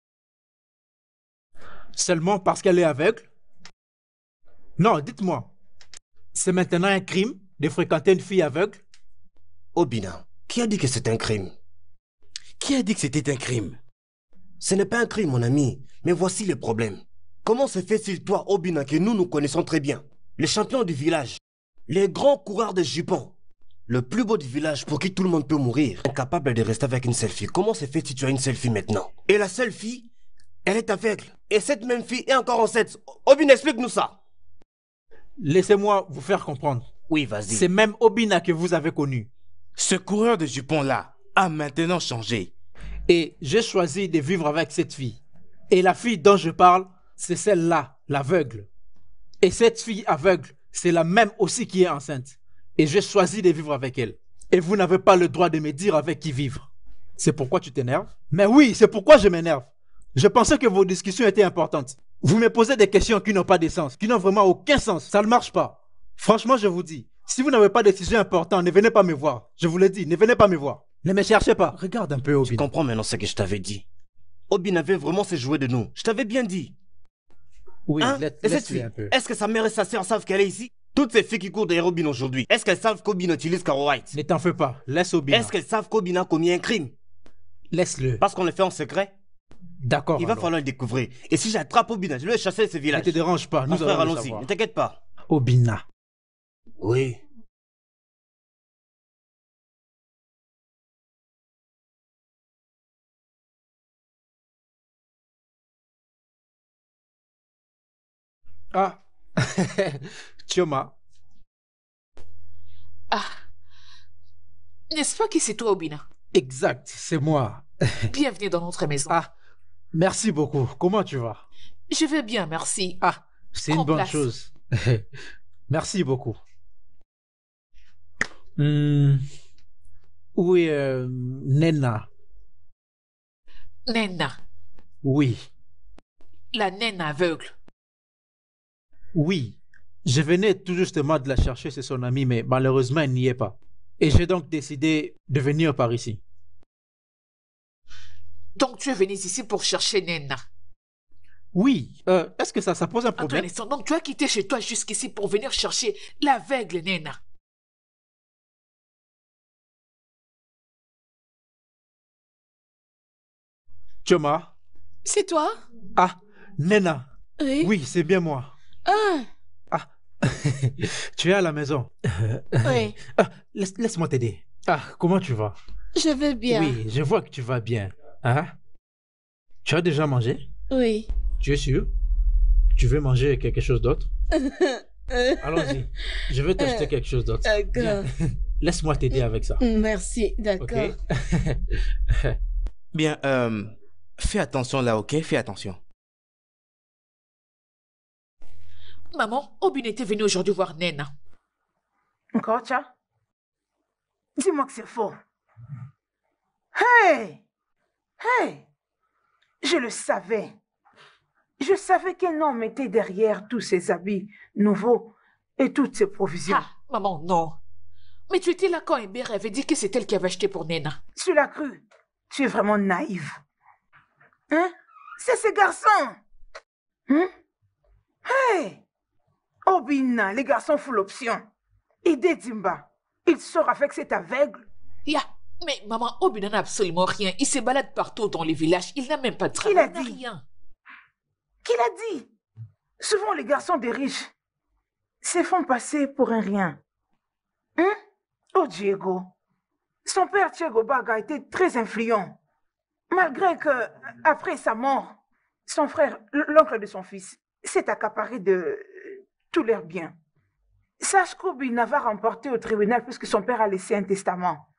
Seulement parce qu'elle est aveugle? Non, dites-moi. C'est maintenant un crime de fréquenter une fille aveugle? Obina, qui a dit que c'est un crime? Qui a dit que c'était un crime? Ce n'est pas un crime, mon ami. Mais voici le problème. Comment se fait-il, toi, Obina, que nous nous connaissons très bien, les champions du village, les grands coureurs de jupons, le plus beau du village pour qui tout le monde peut mourir, incapable de rester avec une seule fille? Comment se fait-il que tu as une seule fille maintenant? Et la seule fille, elle est aveugle. Et cette même fille est encore enceinte. Obina, explique-nous ça. Laissez-moi vous faire comprendre. Oui, vas-y. C'est même Obina que vous avez connu. Ce coureur de jupons-là a maintenant changé. Et j'ai choisi de vivre avec cette fille. Et la fille dont je parle, c'est celle-là, l'aveugle. Et cette fille aveugle, c'est la même aussi qui est enceinte. Et j'ai choisi de vivre avec elle. Et vous n'avez pas le droit de me dire avec qui vivre. C'est pourquoi tu t'énerves? Mais oui, c'est pourquoi je m'énerve. Je pensais que vos discussions étaient importantes. Vous me posez des questions qui n'ont pas de sens, qui n'ont vraiment aucun sens. Ça ne marche pas. Franchement, je vous dis, si vous n'avez pas de sujet important, ne venez pas me voir. Je vous l'ai dit, ne venez pas me voir. Ne me cherchez pas. Regarde un peu, Tu Obina. comprends maintenant ce que je t'avais dit. Obina avait vraiment se jouer de nous. Je t'avais bien dit. Oui, Hein? laisse- Et cette laisse-le fille, un peu. est-ce que sa mère et sa sœur savent qu'elle est ici? Toutes ces filles qui courent derrière Obina aujourd'hui, est-ce qu'elles savent qu'Obina utilise Caro White? Ne t'en fais pas. Laisse Obina. Est-ce qu'elles savent qu'Obina a commis un crime? Laisse-le. Parce qu'on le fait en secret? D'accord. Il va alors. falloir le découvrir. Et si j'attrape Obina, je vais le chasser de ce Ne village. te dérange pas. Mon Nous frère, allons le allons-y. savoir. Ne t'inquiète pas. Obina. Oui. Ah. Chioma. Ah. N'est-ce pas que c'est toi, Obina? Exact, c'est moi. Bienvenue dans notre maison. Ah. Merci beaucoup. Comment tu vas? Je vais bien, merci. Ah, c'est une Prends bonne place. chose. Merci beaucoup. Hmm. Oui, euh, Nena. Nena, Oui, la naine aveugle. oui. Je venais tout justement de la chercher, c'est son amie, mais malheureusement, elle n'y est pas. Et j'ai donc décidé de venir par ici. Donc tu es venu ici pour chercher Nena. Oui, euh, est-ce que ça, ça pose un Attends un problème? instant, donc tu as quitté chez toi jusqu'ici pour venir chercher l'aveugle Nena. Chioma? C'est toi? Ah, Nena. Oui. Oui, c'est bien moi. Ah, Ah, Tu es à la maison? Oui. Ah, laisse, laisse-moi t'aider. Ah, comment tu vas? Je vais bien. Oui, je vois que tu vas bien. Hein? Tu as déjà mangé? Oui. Tu es sûr? Tu veux manger quelque chose d'autre? Allons-y. Je vais t'acheter quelque chose d'autre. D'accord. Laisse-moi t'aider avec ça. Merci, d'accord. Ok? Bien, euh, fais attention là, ok? Fais attention. Maman, Obin était venu aujourd'hui voir Nena. Encore, Tcha? Dis-moi que c'est faux. Hey! Hey! Je le savais. Je savais qu'un homme était derrière tous ces habits nouveaux et toutes ces provisions. Ah, maman, non. Mais tu étais là quand Hébert avait dit que c'est elle qui avait acheté pour Nena. Tu l'as cru. Tu es vraiment naïve. Hein? C'est ce garçon. Hein? Hey! Obina, les garçons font l'option. Et Dedimba, il sort avec cet aveugle. Ya, mais maman, Obina n'a absolument rien. Il se balade partout dans les villages. Il n'a même pas de Qui travail. l'a il n'a dit? rien. Qui l'a dit? Souvent, les garçons des riches se font passer pour un rien. Hein? Oh, Diego. Son père, Diego Baga, était très influent. Malgré que, après sa mort, son frère, l'oncle de son fils, s'est accaparé de tous leurs biens. Sache qu'Obina va remporter au tribunal puisque son père a laissé un testament.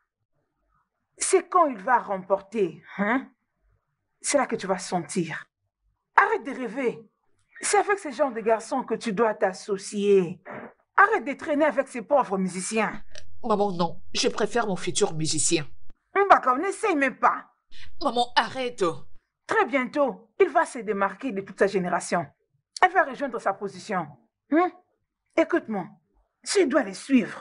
C'est quand il va remporter, hein? C'est là que tu vas sentir. Arrête de rêver. C'est avec ce genre de garçons que tu dois t'associer. Arrête de traîner avec ces pauvres musiciens. Maman, non. Je préfère mon futur musicien. Mbaka, on n'essaye même pas. Maman, arrête. Très bientôt, il va se démarquer de toute sa génération. Elle va rejoindre sa position. Hein? Écoute-moi, tu dois les suivre.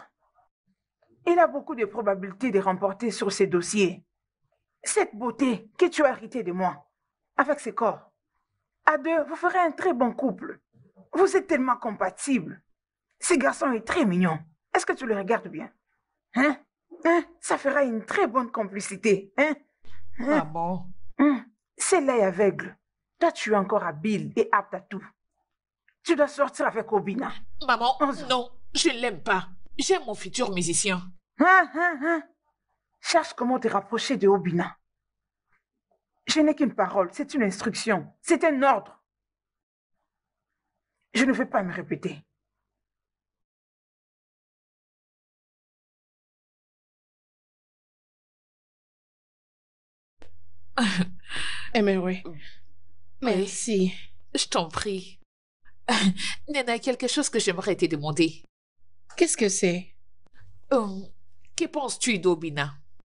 Il a beaucoup de probabilités de remporter sur ces dossiers. Cette beauté que tu as héritée de moi, avec ce corps, à deux, vous ferez un très bon couple. Vous êtes tellement compatibles. Ce garçon est très mignon. Est-ce que tu le regardes bien? Hein? Hein? Ça fera une très bonne complicité. Hein? Hein? Maman. Hein? Celle-là est aveugle. Toi, tu es encore habile et apte à tout. Tu dois sortir avec Obina. Maman, Onze. non. Je ne l'aime pas. J'aime mon futur musicien. Hein, hein, hein. Cherche comment te rapprocher de Obina. Je n'ai qu'une parole, c'est une instruction, c'est un ordre. Je ne vais pas me répéter. Emery, merci. Je t'en prie. Nena, quelque chose que j'aimerais te demander. Qu'est-ce que c'est? Euh, que penses-tu d'Obina?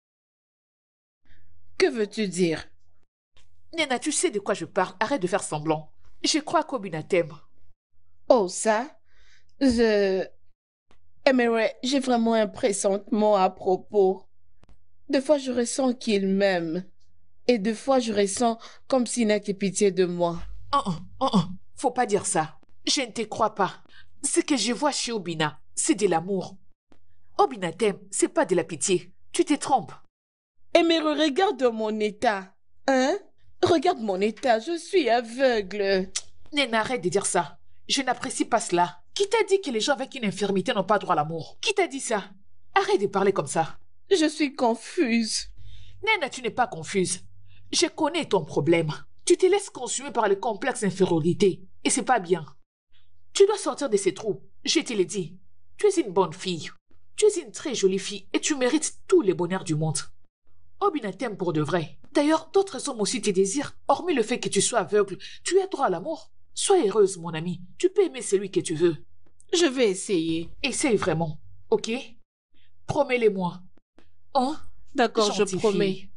Que veux-tu dire? Nena, tu sais de quoi je parle. Arrête de faire semblant. Je crois qu'Obina t'aime. Oh, ça? Je... Emery, j'ai vraiment un pressentement à propos. Des fois, je ressens qu'il m'aime. Et des fois, je ressens comme s'il n'a que pitié de moi. Oh, oh, oh, oh. Faut pas dire ça. Je ne te crois pas. Ce que je vois chez Obina, c'est de l'amour. Obina t'aime, c'est pas de la pitié. Tu te trompes. Emery, regarde mon état. Hein? Regarde mon état, je suis aveugle. Nena, arrête de dire ça. Je n'apprécie pas cela. Qui t'a dit que les gens avec une infirmité n'ont pas droit à l'amour? Qui t'a dit ça? Arrête de parler comme ça. Je suis confuse. Nena, tu n'es pas confuse. Je connais ton problème. Tu te laisses consumer par le complexe d'infériorité. Et c'est pas bien. Tu dois sortir de ces trous. Je te l'ai dit. Tu es une bonne fille. Tu es une très jolie fille et tu mérites tous les bonheurs du monde. Obina t'aime pour de vrai. D'ailleurs, d'autres hommes aussi te désirent. Hormis le fait que tu sois aveugle, tu as droit à l'amour. Sois heureuse, mon ami. Tu peux aimer celui que tu veux. Je vais essayer. Essaye vraiment, ok? Promets-les-moi. Hein? D'accord, je Gentille promets. fille.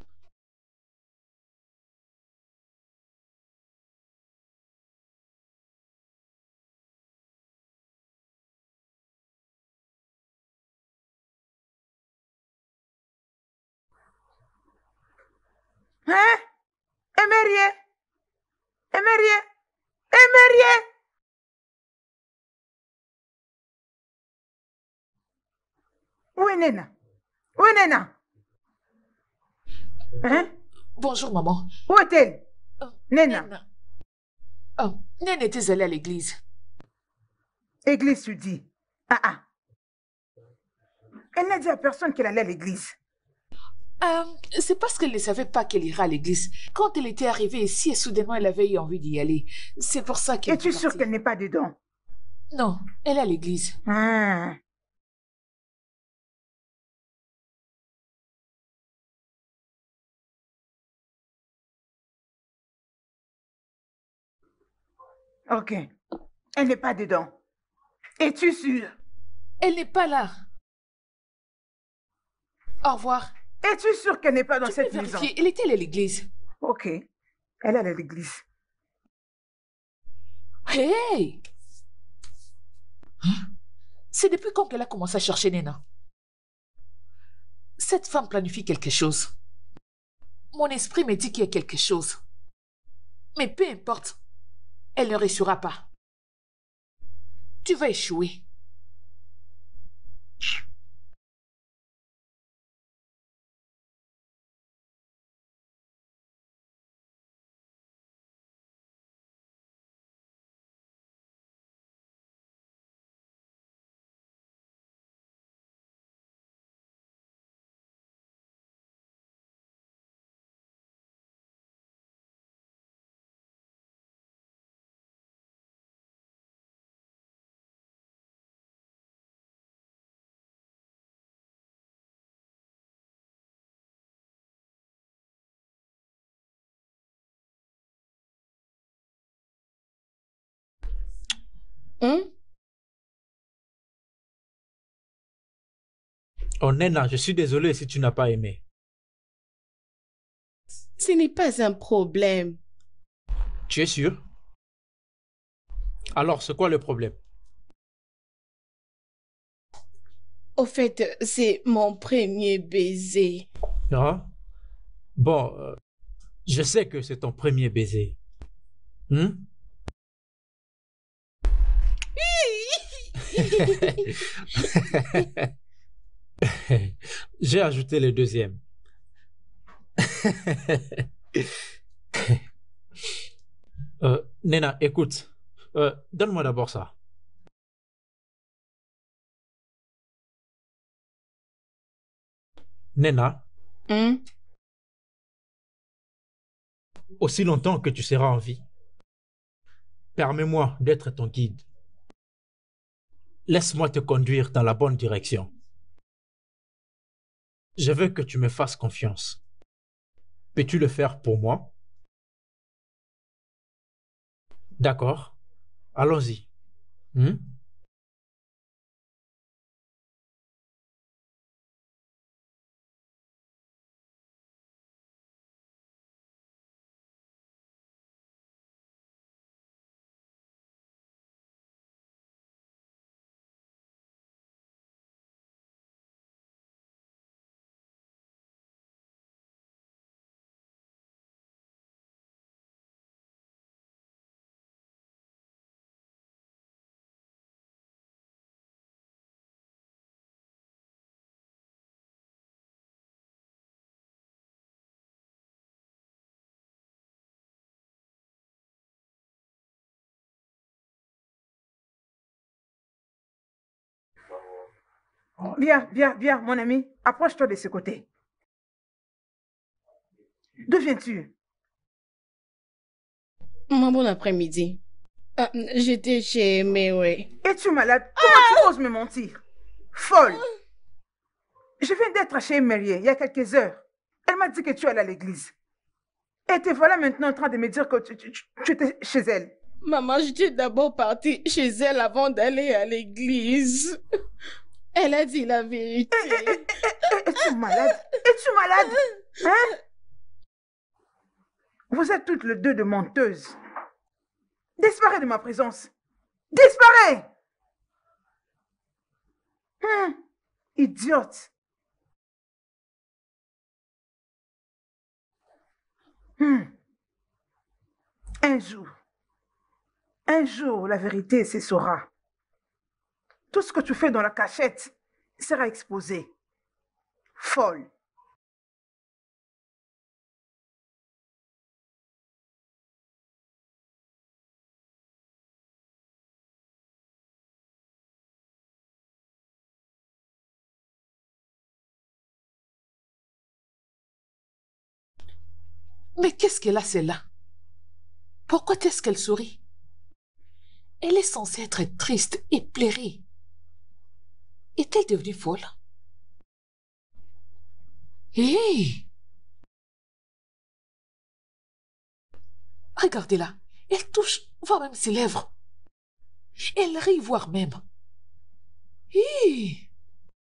Hein? Emerie? Emerie? Emerie? Où est Nena? Où est Nena? Hein? Bonjour, maman. Où est-elle? Oh, Nena. Nena. Oh, Nena était allée à l'église. Église, tu dis. Ah ah. Elle n'a dit à personne qu'elle allait à l'église. Euh, c'est parce qu'elle ne savait pas qu'elle ira à l'église. Quand elle était arrivée ici et soudainement elle avait eu envie d'y aller. C'est pour ça qu'elle Es-tu est sûre partie. qu'elle n'est pas dedans? Non, elle est à l'église. Ah. Ok. Elle n'est pas dedans. Es-tu sûre? Elle n'est pas là. Au revoir. Es-tu sûre qu'elle n'est pas dans Tu peux cette maison? vérifier. Elle était à l'église. Ok. Elle est à l'église. Hey! Hein? C'est depuis quand qu'elle a commencé à chercher Nena? Cette femme planifie quelque chose. Mon esprit me dit qu'il y a quelque chose. Mais peu importe, elle ne réussira pas. Tu vas échouer. Hein? Oh Nena, je suis désolé si tu n'as pas aimé. Ce n'est pas un problème. Tu es sûr? Alors, c'est quoi le problème? Au fait, c'est mon premier baiser. Ah? Bon, euh, je sais que c'est ton premier baiser. Hmm? J'ai ajouté le deuxième. Euh, Nena, écoute, euh, donne-moi d'abord ça. Nena, Hein? aussi longtemps que tu seras en vie, permets-moi d'être ton guide. Laisse-moi te conduire dans la bonne direction. Je veux que tu me fasses confiance. Peux-tu le faire pour moi? D'accord. Allons-y. Hmm? Viens, viens, viens, mon ami. Approche-toi de ce côté. D'où viens-tu? Mon bon après-midi. Ah, j'étais chez Mary. Es-tu malade? Comment tu oses me mentir? Folle! Je viens d'être chez Mary il y a quelques heures. Elle m'a dit que tu allais à l'église. Et te voilà maintenant en train de me dire que tu, tu- tu- tu étais chez elle. Maman, j'étais d'abord partie chez elle avant d'aller à l'église. Elle a dit la vérité. Es-tu malade? Es-tu malade? Hein? Vous êtes toutes les deux de menteuses. Disparais de ma présence. Disparais! Hum, idiote. Hum. Un jour, un jour, la vérité se saura. Tout ce que tu fais dans la cachette sera exposé. Folle. Mais qu'est-ce qu'elle a, celle-là? Pourquoi est-ce qu'elle sourit? Elle est censée être triste et pleurer. Est-elle devenue folle? Hé! Regardez-la. Elle touche, voire même ses lèvres. Elle rit, voire même. Hé!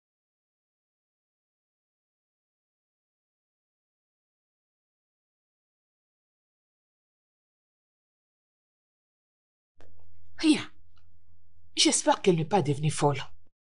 Rien. J'espère qu'elle n'est pas devenue folle.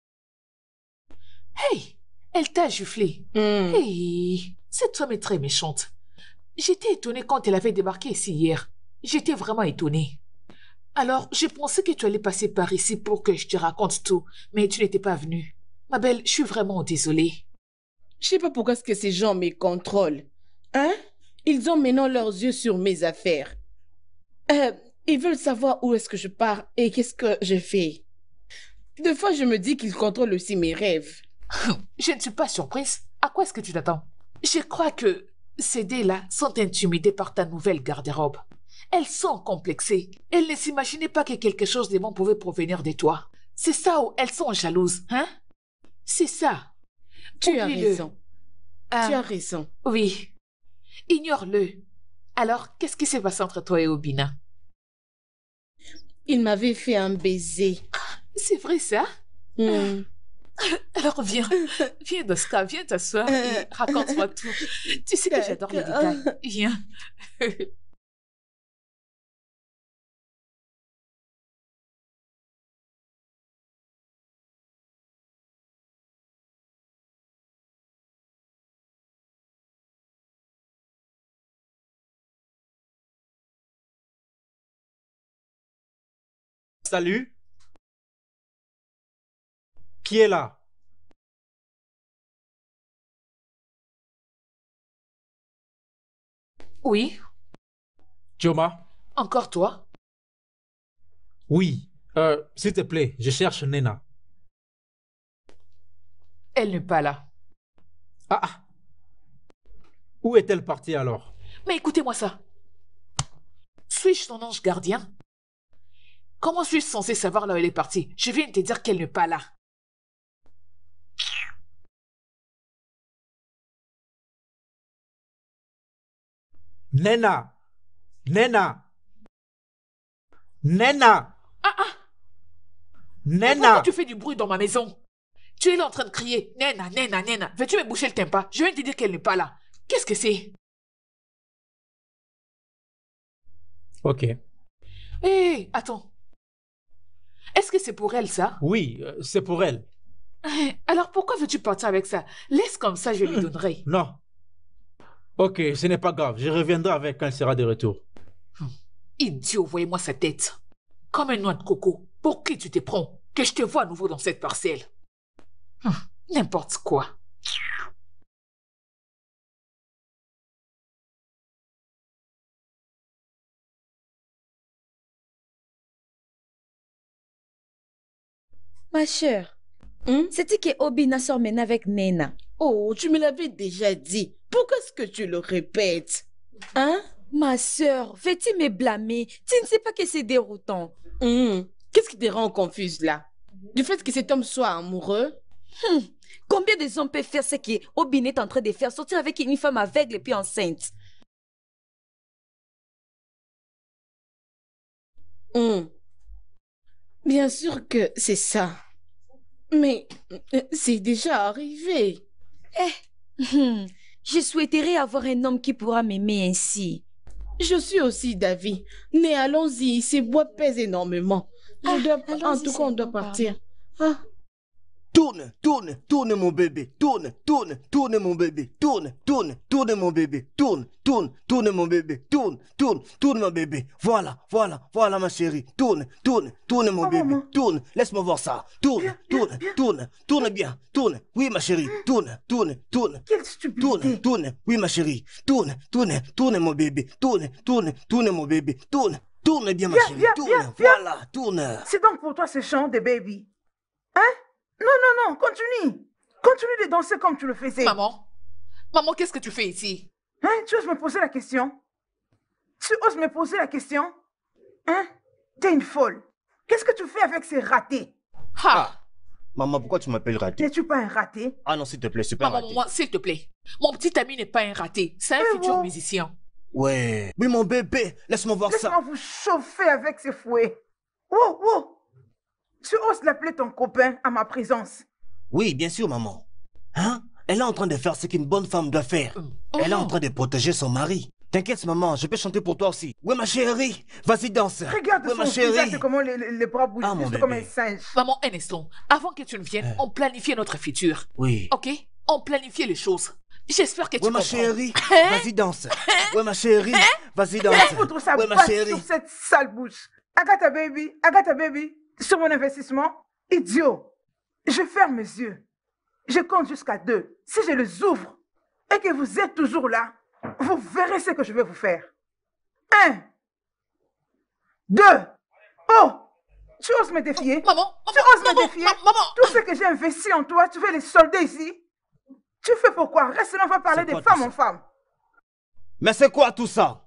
Hey! Elle t'a giflé. Hmm. Hey! Cette femme est très méchante. J'étais étonnée quand elle avait débarqué ici hier. J'étais vraiment étonnée. Alors, j'ai pensé que tu allais passer par ici pour que je te raconte tout, mais tu n'étais pas venue. Ma belle, je suis vraiment désolée. Je sais pas pourquoi est-ce que ces gens me contrôlent. Hein? Ils ont maintenant leurs yeux sur mes affaires. Euh, ils veulent savoir où est-ce que je pars et qu'est-ce que je fais. Des fois, je me dis qu'ils contrôlent aussi mes rêves. Je ne suis pas surprise. À quoi est-ce que tu t'attends? Je crois que ces dés-là sont intimidés par ta nouvelle garde-robe. Elles sont complexées. Elles ne s'imaginaient pas que quelque chose de bon pouvait provenir de toi. C'est ça où elles sont jalouses, hein? C'est ça. Tu as Oublie-le. raison. Ah, Tu as raison. oui. Ignore-le. Alors, qu'est-ce qui s'est passé entre toi et Obina? Il m'avait fait un baiser. C'est vrai ça? Hmm. Alors viens, viens Doska, viens t'asseoir et raconte-moi tout. Tu sais que j'adore les détails. Viens. Salut. Qui est là? Oui, Joma? encore toi? Oui. Euh, s'il te plaît, je cherche Nena. Elle n'est pas là. Ah, ah. Où est-elle partie alors? Mais écoutez-moi ça. Suis-je ton ange gardien? Comment suis-je censé savoir là où elle est partie? Je viens de te dire qu'elle n'est pas là. Nena! Nena! Nena! Ah ah! Mais Nena! pourquoi tu fais du bruit dans ma maison? Tu es là en train de crier. Nena, Nena, Nena. Veux-tu me boucher le tympan? Je viens de te dire qu'elle n'est pas là. Qu'est-ce que c'est? Ok. Hé, attends. Est-ce que c'est pour elle, ça? Oui, euh, c'est pour elle. Eh, alors pourquoi veux-tu partir avec ça? Laisse comme ça, je lui donnerai. Non. Ok, ce n'est pas grave. Je reviendrai avec quand elle sera de retour. Idiot, voyez-moi sa tête. Comme une noix de coco. Pour qui tu te prends? Que je te vois à nouveau dans cette parcelle. Hum, N'importe quoi. Ma chère, Hmm? c'était que Obina sort maintenant avec Nena. Oh, tu me l'avais déjà dit. Pourquoi est-ce que tu le répètes? Hein? Ma sœur, veux-tu me blâmer? Tu ne sais pas que c'est déroutant. Hmm. Qu'est-ce qui te rend confuse là? Du fait que cet homme soit amoureux? Hum, Combien de hommes peuvent faire ce que Obina est en train de faire, sortir avec une femme aveugle et puis enceinte? Hmm. Bien sûr que c'est ça. Mais euh, c'est déjà arrivé. Hum, Je souhaiterais avoir un homme qui pourra m'aimer ainsi. Je suis aussi d'avis. Mais allons-y, ces bois pèsent énormément. Je Ah, dois, en allons-y, tout cas, on c'est doit bon, partir. Ah. Tourne, tourne, tourne mon bébé, tourne, tourne, tourne mon bébé, tourne, tourne, tourne mon bébé, tourne, tourne, tourne mon bébé, tourne, tourne, tourne mon bébé. Voilà, voilà, voilà ma chérie, tourne, tourne, tourne mon Oh, bébé, maman. tourne, laisse-moi voir ça, tourne, Bien, bien, tourne, bien. tourne, tourne bien, tourne, oui ma chérie, tourne, tourne, tourne. Quelle Tourne, stupidité. tourne, oui ma chérie, tourne, tourne, tourne mon bébé, tourne, tourne, tourne mon bébé, tourne, tourne bien ma Viens, chérie, viens, tourne, viens, viens. voilà, tourne. C'est donc pour toi ce chant de baby. Hein? Non, non, non, continue. Continue de danser comme tu le faisais. Maman, maman, qu'est-ce que tu fais ici? Hein? Tu oses me poser la question? Tu oses me poser la question? Hein? T'es une folle. Qu'est-ce que tu fais avec ces ratés? Ha! Maman, pourquoi tu m'appelles raté? N'es-tu pas un raté? Ah non, s'il te plaît, je suis pas Maman, raté. maman, s'il te plaît. Mon petit ami n'est pas un raté. C'est un Eh futur bon. musicien. Ouais. Oui, mon bébé, laisse-moi voir ça. Laisse-moi vous chauffer avec ces fouets. Oh, oh! Tu oses l'appeler ton copain à ma présence? Oui, bien sûr, maman. Hein? Elle est en train de faire ce qu'une bonne femme doit faire. Elle est en train de protéger son mari. T'inquiète, maman, je peux chanter pour toi aussi. Ouais, ma chérie, vas-y, danse. Regarde ouais, son ma visage, chérie. c'est comment les, les- les bras bougent, Ah, mon juste comme un bébé. singe. Maman, un instant. Avant que tu ne viennes, on planifiait notre futur. Oui. Ok? On planifiait les choses. J'espère que tu Ouais, ma comprends. chérie, Hein? vas-y, danse. Ouais, ma chérie, vas-y, danse. Foutre sa Ouais, ma patte chérie. sur cette sale bouche. Agatha baby, Agatha baby, sur mon investissement, idiot. Je ferme mes yeux. Je compte jusqu'à deux. Si je les ouvre et que vous êtes toujours là, vous verrez ce que je vais vous faire. Un, deux, oh, tu oses me défier? Maman, Tu maman, oses me maman, défier? ma- maman. Tout ce que j'ai investi en toi, tu veux les solder ici? Tu fais pourquoi? Reste là, on va parler C'est de quoi femme tout en ça? femme. Mais c'est quoi tout ça?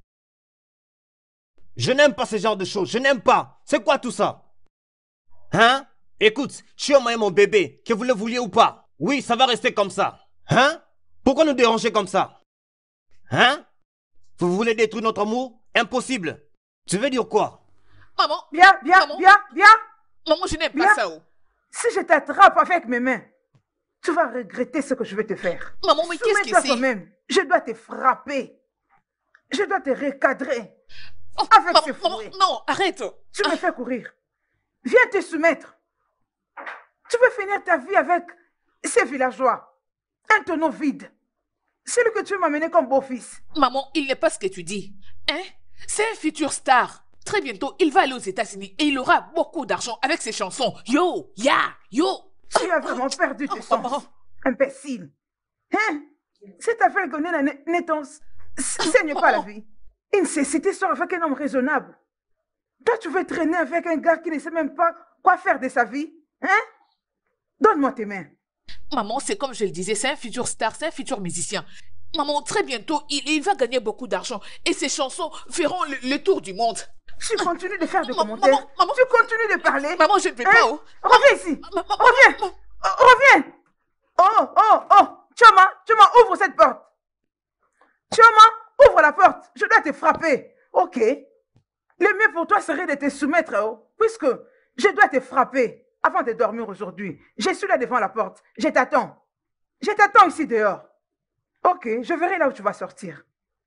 Je n'aime pas ce genre de choses, je n'aime pas. C'est quoi tout ça? Hein? Écoute, Chioma est mon bébé, que vous le vouliez ou pas. Oui, ça va rester comme ça. Hein? Pourquoi nous déranger comme ça? Hein? Vous voulez détruire notre amour? Impossible. Tu veux dire quoi? Maman, Viens, viens, Maman. viens, viens. maman, je n'aime Viens. pas ça. Oh. Si je t'attrape avec mes mains, tu vas regretter ce que je vais te faire. Maman, mais qu'est-ce que Soumets-toi c'est? toi-même. Je dois te frapper. Je dois te recadrer. Oh, Avec maman, ce maman, fouet. non, arrête. Tu me fais courir. Viens te soumettre. Tu veux finir ta vie avec ces villageois. Un tonneau vide. Celui que tu m'as amené comme beau-fils. Maman, il n'est pas ce que tu dis. Hein? C'est un futur star. Très bientôt, il va aller aux États-Unis et il aura beaucoup d'argent avec ses chansons. Yo, ya, yo. Tu as vraiment perdu tes Oh, sens. Imbécile. Hein? Cette affaire qu'on est n'étant saigne pas la vie. Inceste sort avec un homme raisonnable. Toi, tu veux traîner avec un gars qui ne sait même pas quoi faire de sa vie. Hein? Donne-moi tes mains. Maman, c'est comme je le disais, c'est un futur star, c'est un futur musicien. Maman, très bientôt, il, il va gagner beaucoup d'argent et ses chansons feront le, le tour du monde. Tu continues de faire des Maman, commentaires. maman, maman. Tu continues de parler. Maman, je ne vais Hein? pas. Oh. Reviens ici. Maman, Reviens. maman. Oh, reviens. Oh, oh, oh. Choma, Choma, ouvre cette porte. Choma, ouvre la porte. Je dois te frapper. Ok. Le mieux pour toi serait de te soumettre, oh, puisque je dois te frapper avant de dormir aujourd'hui. Je suis là devant la porte. Je t'attends. Je t'attends ici dehors. Ok, je verrai là où tu vas sortir.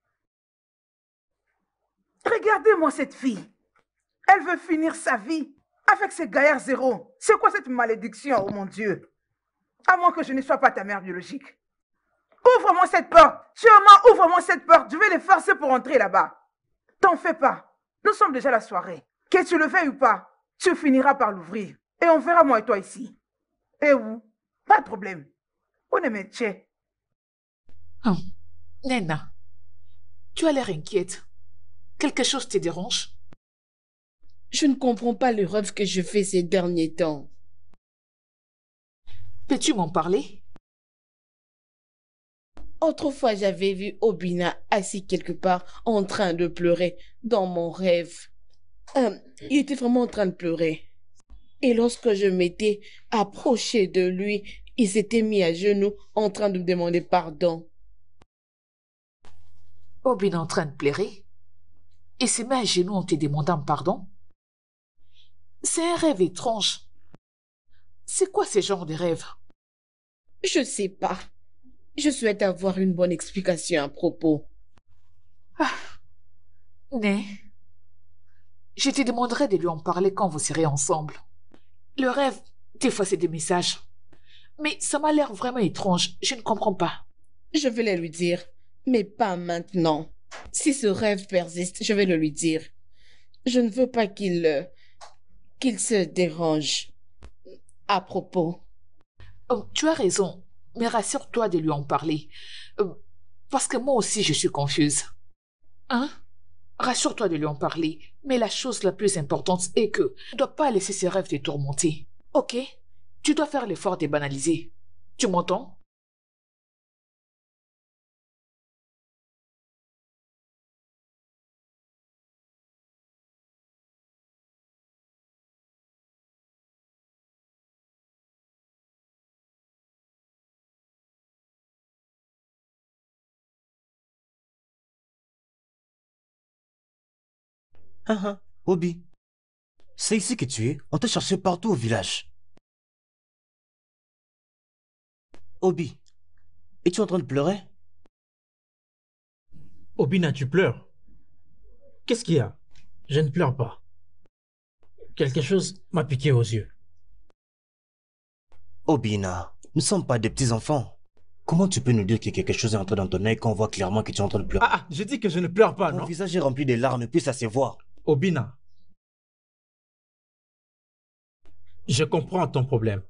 Regardez-moi cette fille. Elle veut finir sa vie avec ce gaillard zéro. C'est quoi cette malédiction, oh mon Dieu? À moins que je ne sois pas ta mère biologique. Ouvre-moi cette porte. Chioma, ouvre-moi cette porte. Je vais les forcer pour entrer là-bas. T'en fais pas. Nous sommes déjà à la soirée. Que tu le veuilles ou pas, tu finiras par l'ouvrir. Et on verra moi et toi ici. Et où? Pas de problème. On est métier. Hum. Nena, tu as l'air inquiète. Quelque chose te dérange? Je ne comprends pas le rêve que je fais ces derniers temps. Peux-tu m'en parler? Autrefois, j'avais vu Obina assis quelque part en train de pleurer dans mon rêve. Euh, il était vraiment en train de pleurer. Et lorsque je m'étais approchée de lui, il s'était mis à genoux en train de me demander pardon. Obin est en train de pleurer et se met à genoux en te demandant pardon? C'est un rêve étrange. C'est quoi ce genre de rêve? Je sais pas. Je souhaite avoir une bonne explication à propos. Né, je te demanderai de lui en parler quand vous serez ensemble. Le rêve, des fois c'est des messages. Mais ça m'a l'air vraiment étrange, je ne comprends pas. Je vais le lui dire, mais pas maintenant. Si ce rêve persiste, je vais le lui dire. Je ne veux pas qu'il euh, qu'il se dérange à propos. Oh, tu as raison, mais rassure-toi de lui en parler. Euh, parce que moi aussi je suis confuse. Hein? Rassure-toi de lui en parler, mais la chose la plus importante est que tu ne dois pas laisser ses rêves te tourmenter. Ok? Tu dois faire l'effort de banaliser. Tu m'entends? Ah ah, Obi. C'est ici que tu es. On t'a cherché partout au village. Obi, es-tu en train de pleurer? Obina, tu pleures. Qu'est-ce qu'il y a? Je ne pleure pas. Quelque chose m'a piqué aux yeux. Obina, nous ne sommes pas des petits-enfants. Comment tu peux nous dire que quelque chose est entré dans ton œil quand on voit clairement que tu es en train de pleurer? Ah, ah, je dis que je ne pleure pas, Ton non? visage est rempli de larmes, puis ça se voit. Obina, je comprends ton problème.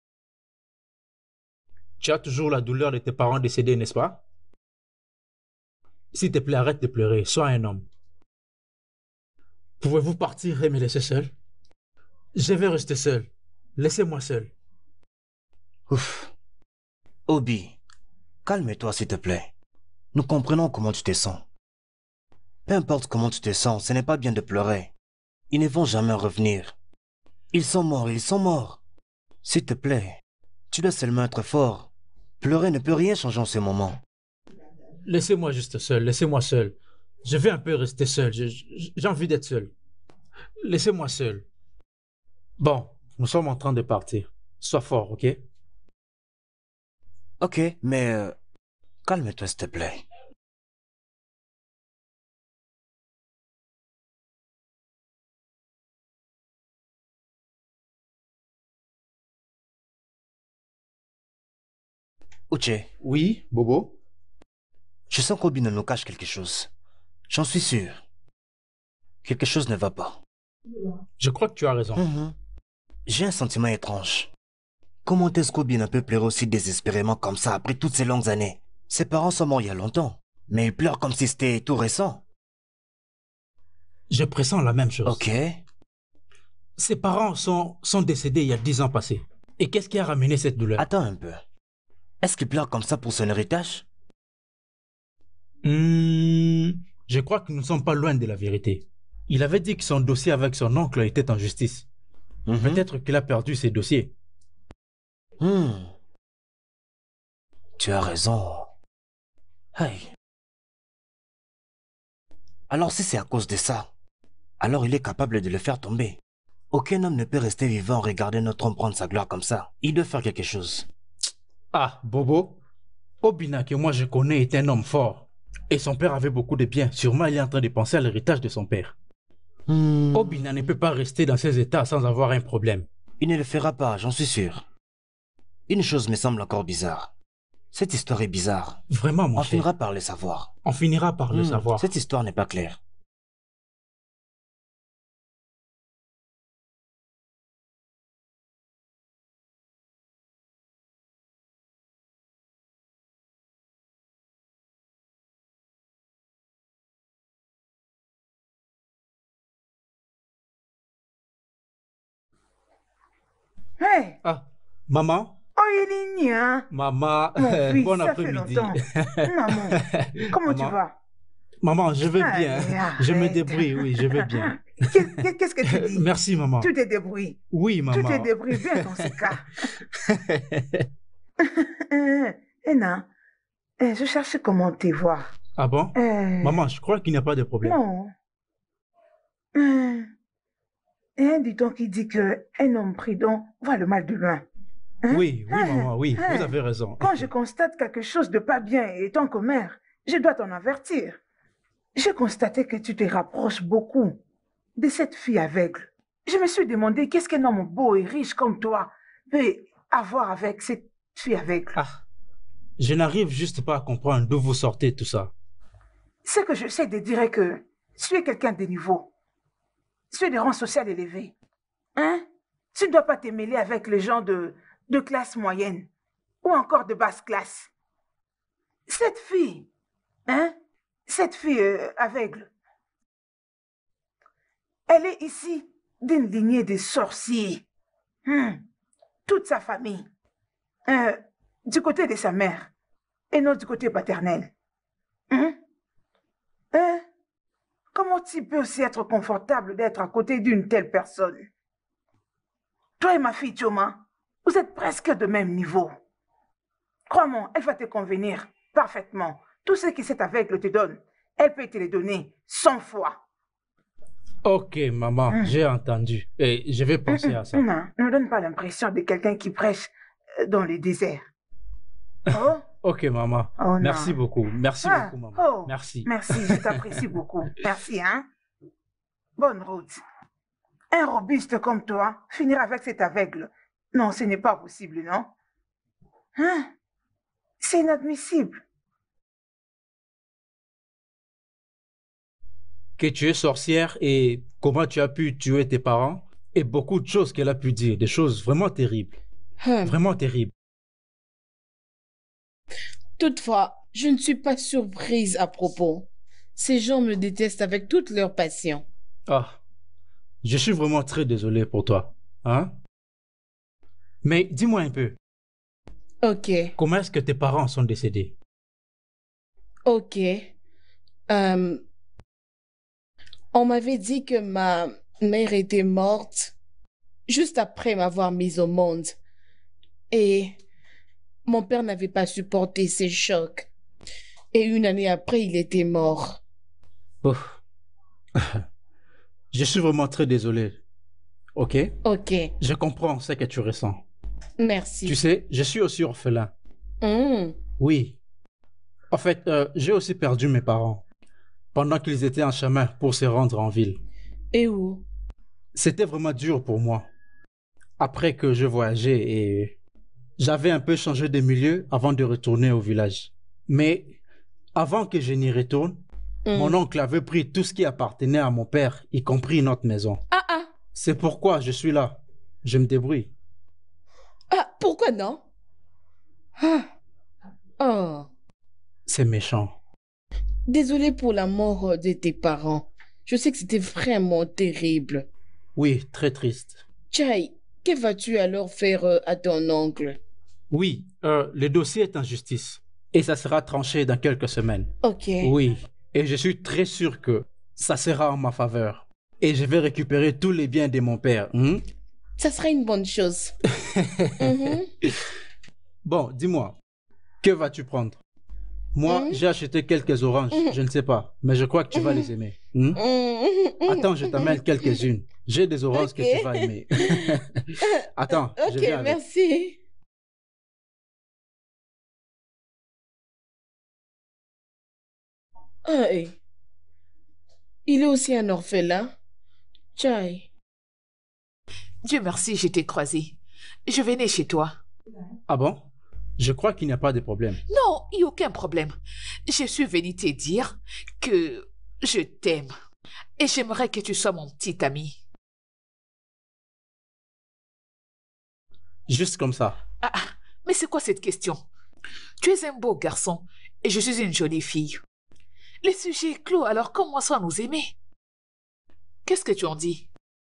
Tu as toujours la douleur de tes parents décédés, n'est-ce pas? S'il te plaît, arrête de pleurer, sois un homme. Pouvez-vous partir et me laisser seul? Je vais rester seul. Laissez-moi seul. Ouf. Obi, calme-toi s'il te plaît. Nous comprenons comment tu te sens. Peu importe comment tu te sens, ce n'est pas bien de pleurer. Ils ne vont jamais revenir. Ils sont morts, ils sont morts. S'il te plaît, tu dois seulement être fort. Pleurer ne peut rien changer en ce moment. Laissez-moi juste seul, laissez-moi seul. Je vais un peu rester seul, je- je- j'ai envie d'être seul. Laissez-moi seul. Bon, nous sommes en train de partir. Sois fort, ok? Ok, mais euh, calme-toi s'il te plaît. Uche, Oui, Bobo? je sens qu'Obi nous cache quelque chose. J'en suis sûr. Quelque chose ne va pas. Je crois que tu as raison. Mhm. J'ai un sentiment étrange. Comment est-ce qu'Obi peut pleurer aussi désespérément comme ça après toutes ces longues années? Ses parents sont morts il y a longtemps, mais il pleure comme si c'était tout récent. Je pressens la même chose. Ok. Ses parents sont, sont décédés il y a dix ans passés. Et qu'est-ce qui a ramené cette douleur? Attends un peu. Est-ce qu'il pleure comme ça pour son héritage? Hmm, je crois que nous ne sommes pas loin de la vérité. Il avait dit que son dossier avec son oncle était en justice. Mhm. Peut-être qu'il a perdu ses dossiers. Hmm. Tu as raison. Aïe. Alors si c'est à cause de ça, alors il est capable de le faire tomber. Aucun homme ne peut rester vivant et regarder notre homme prendre sa gloire comme ça. Il doit faire quelque chose. Ah, Bobo, Obina que moi je connais est un homme fort. Et son père avait beaucoup de biens. Sûrement il est en train de penser à l'héritage de son père. Hmm. Obina ne peut pas rester dans ces états sans avoir un problème. Il ne le fera pas, j'en suis sûr. Une chose me semble encore bizarre. Cette histoire est bizarre. Vraiment, mon On cher. finira par le savoir. On finira par le Hmm, savoir. Cette histoire n'est pas claire. Hey, Ah, maman, oh, il est hein? maman, Mon fils, bon ça fait après-midi. longtemps. Maman, comment tu Maman. vas? Maman, je vais Allez, bien. Je me arrête. débrouille, oui, je vais bien. Qu'est- Qu'est-ce que tu dis? Merci, maman. Tu te débrouilles. Oui, Tu maman. te débrouilles bien dans ce cas. Euh, Ena, euh, je cherchais comment te voir. Ah bon? Euh, Maman, je crois qu'il n'y a pas de problème. Non. Euh, et dis donc qui dit que un homme prudent voit le mal de loin. Hein? Oui, oui, Hein? maman, oui, Hein? vous avez raison. Quand je constate quelque chose de pas bien étant que mère, je dois t'en avertir. J'ai constaté que tu te rapproches beaucoup de cette fille aveugle. Je me suis demandé qu'est-ce qu'un homme beau et riche comme toi peut avoir avec cette fille aveugle. Ah, je n'arrive juste pas à comprendre d'où vous sortez tout ça. Ce que je sais de dire est que tu es quelqu'un de niveau. Tu es de rang social élevé. Hein? Tu ne dois pas te mêler avec les gens de, de classe moyenne ou encore de basse classe. Cette fille, hein? Cette fille euh, aveugle, elle est ici d'une lignée de sorciers. Hmm. Toute sa famille, euh, du côté de sa mère et non du côté paternel. Hmm? Hein? Comment tu peux aussi être confortable d'être à côté d'une telle personne? Toi et ma fille Choma, vous êtes presque de même niveau. Crois-moi, elle va te convenir parfaitement. Tout ce qui s'est aveugle te donne, elle peut te les donner cent fois. Ok, maman, Hum. j'ai entendu. Et je vais penser à ça. Non, ne me donne pas l'impression de quelqu'un qui prêche euh, dans les déserts. Oh, Ok, maman. oh Merci non. beaucoup. Merci Ah, beaucoup, maman. oh, Merci. merci, je t'apprécie beaucoup. Merci, hein. Bonne route. Un robuste comme toi finir avec cet aveugle. Non, ce n'est pas possible, non? Hein? C'est inadmissible. Que tu es sorcière et comment tu as pu tuer tes parents et beaucoup de choses qu'elle a pu dire, des choses vraiment terribles. Hum. Vraiment terribles. Toutefois, je ne suis pas surprise à propos. Ces gens me détestent avec toute leur passion. Ah, je suis vraiment très désolé pour toi. Hein? Mais dis-moi un peu, Ok, comment est-ce que tes parents sont décédés? ok. Euh, on m'avait dit que ma mère était morte juste après m'avoir mise au monde. Et mon père n'avait pas supporté ces chocs. Et une année après, il était mort. Ouf. Je suis vraiment très désolé. Ok? Ok, Je comprends ce que tu ressens. merci. Tu sais, je suis aussi orphelin. Hmm, Oui. En fait, euh, j'ai aussi perdu mes parents pendant qu'ils étaient en chemin pour se rendre en ville. Et où? C'était vraiment dur pour moi. Après que je voyageais et j'avais un peu changé de milieu avant de retourner au village. Mais avant que je n'y retourne, Hmm. mon oncle avait pris tout ce qui appartenait à mon père, y compris notre maison. Ah ah, C'est pourquoi je suis là. Je me débrouille. ah, pourquoi non? Ah. Oh, C'est méchant. désolé pour la mort de tes parents. Je sais que c'était vraiment terrible. Oui, très triste. Chai, que vas-tu alors faire euh, à ton oncle? Oui, euh, le dossier est en justice et ça sera tranché dans quelques semaines. Ok. Oui, et je suis très sûr que ça sera en ma faveur. Et je vais récupérer tous les biens de mon père. Hmm? Ça serait une bonne chose. Mhm. Bon, dis-moi, que vas-tu prendre? Moi, Mhm. j'ai acheté quelques oranges, Mhm. je ne sais pas, mais je crois que tu vas les aimer. Hmm? Mhm. Attends, je t'amène quelques-unes. J'ai des oranges que Ok. tu vas aimer. Attends, je Ok, viens avec. merci. Hey, il est aussi un orphelin. Chai. Dieu merci, je t'ai croisé. Je venais chez toi. Ah bon? Je crois qu'il n'y a pas de problème. Non, il n'y a aucun problème. Je suis venue te dire que je t'aime et j'aimerais que tu sois mon petit ami. Juste comme ça. Ah, ah, mais c'est quoi cette question? Tu es un beau garçon et je suis une jolie fille. Le sujet est clos, alors commençons à nous aimer. Qu'est-ce que tu en dis?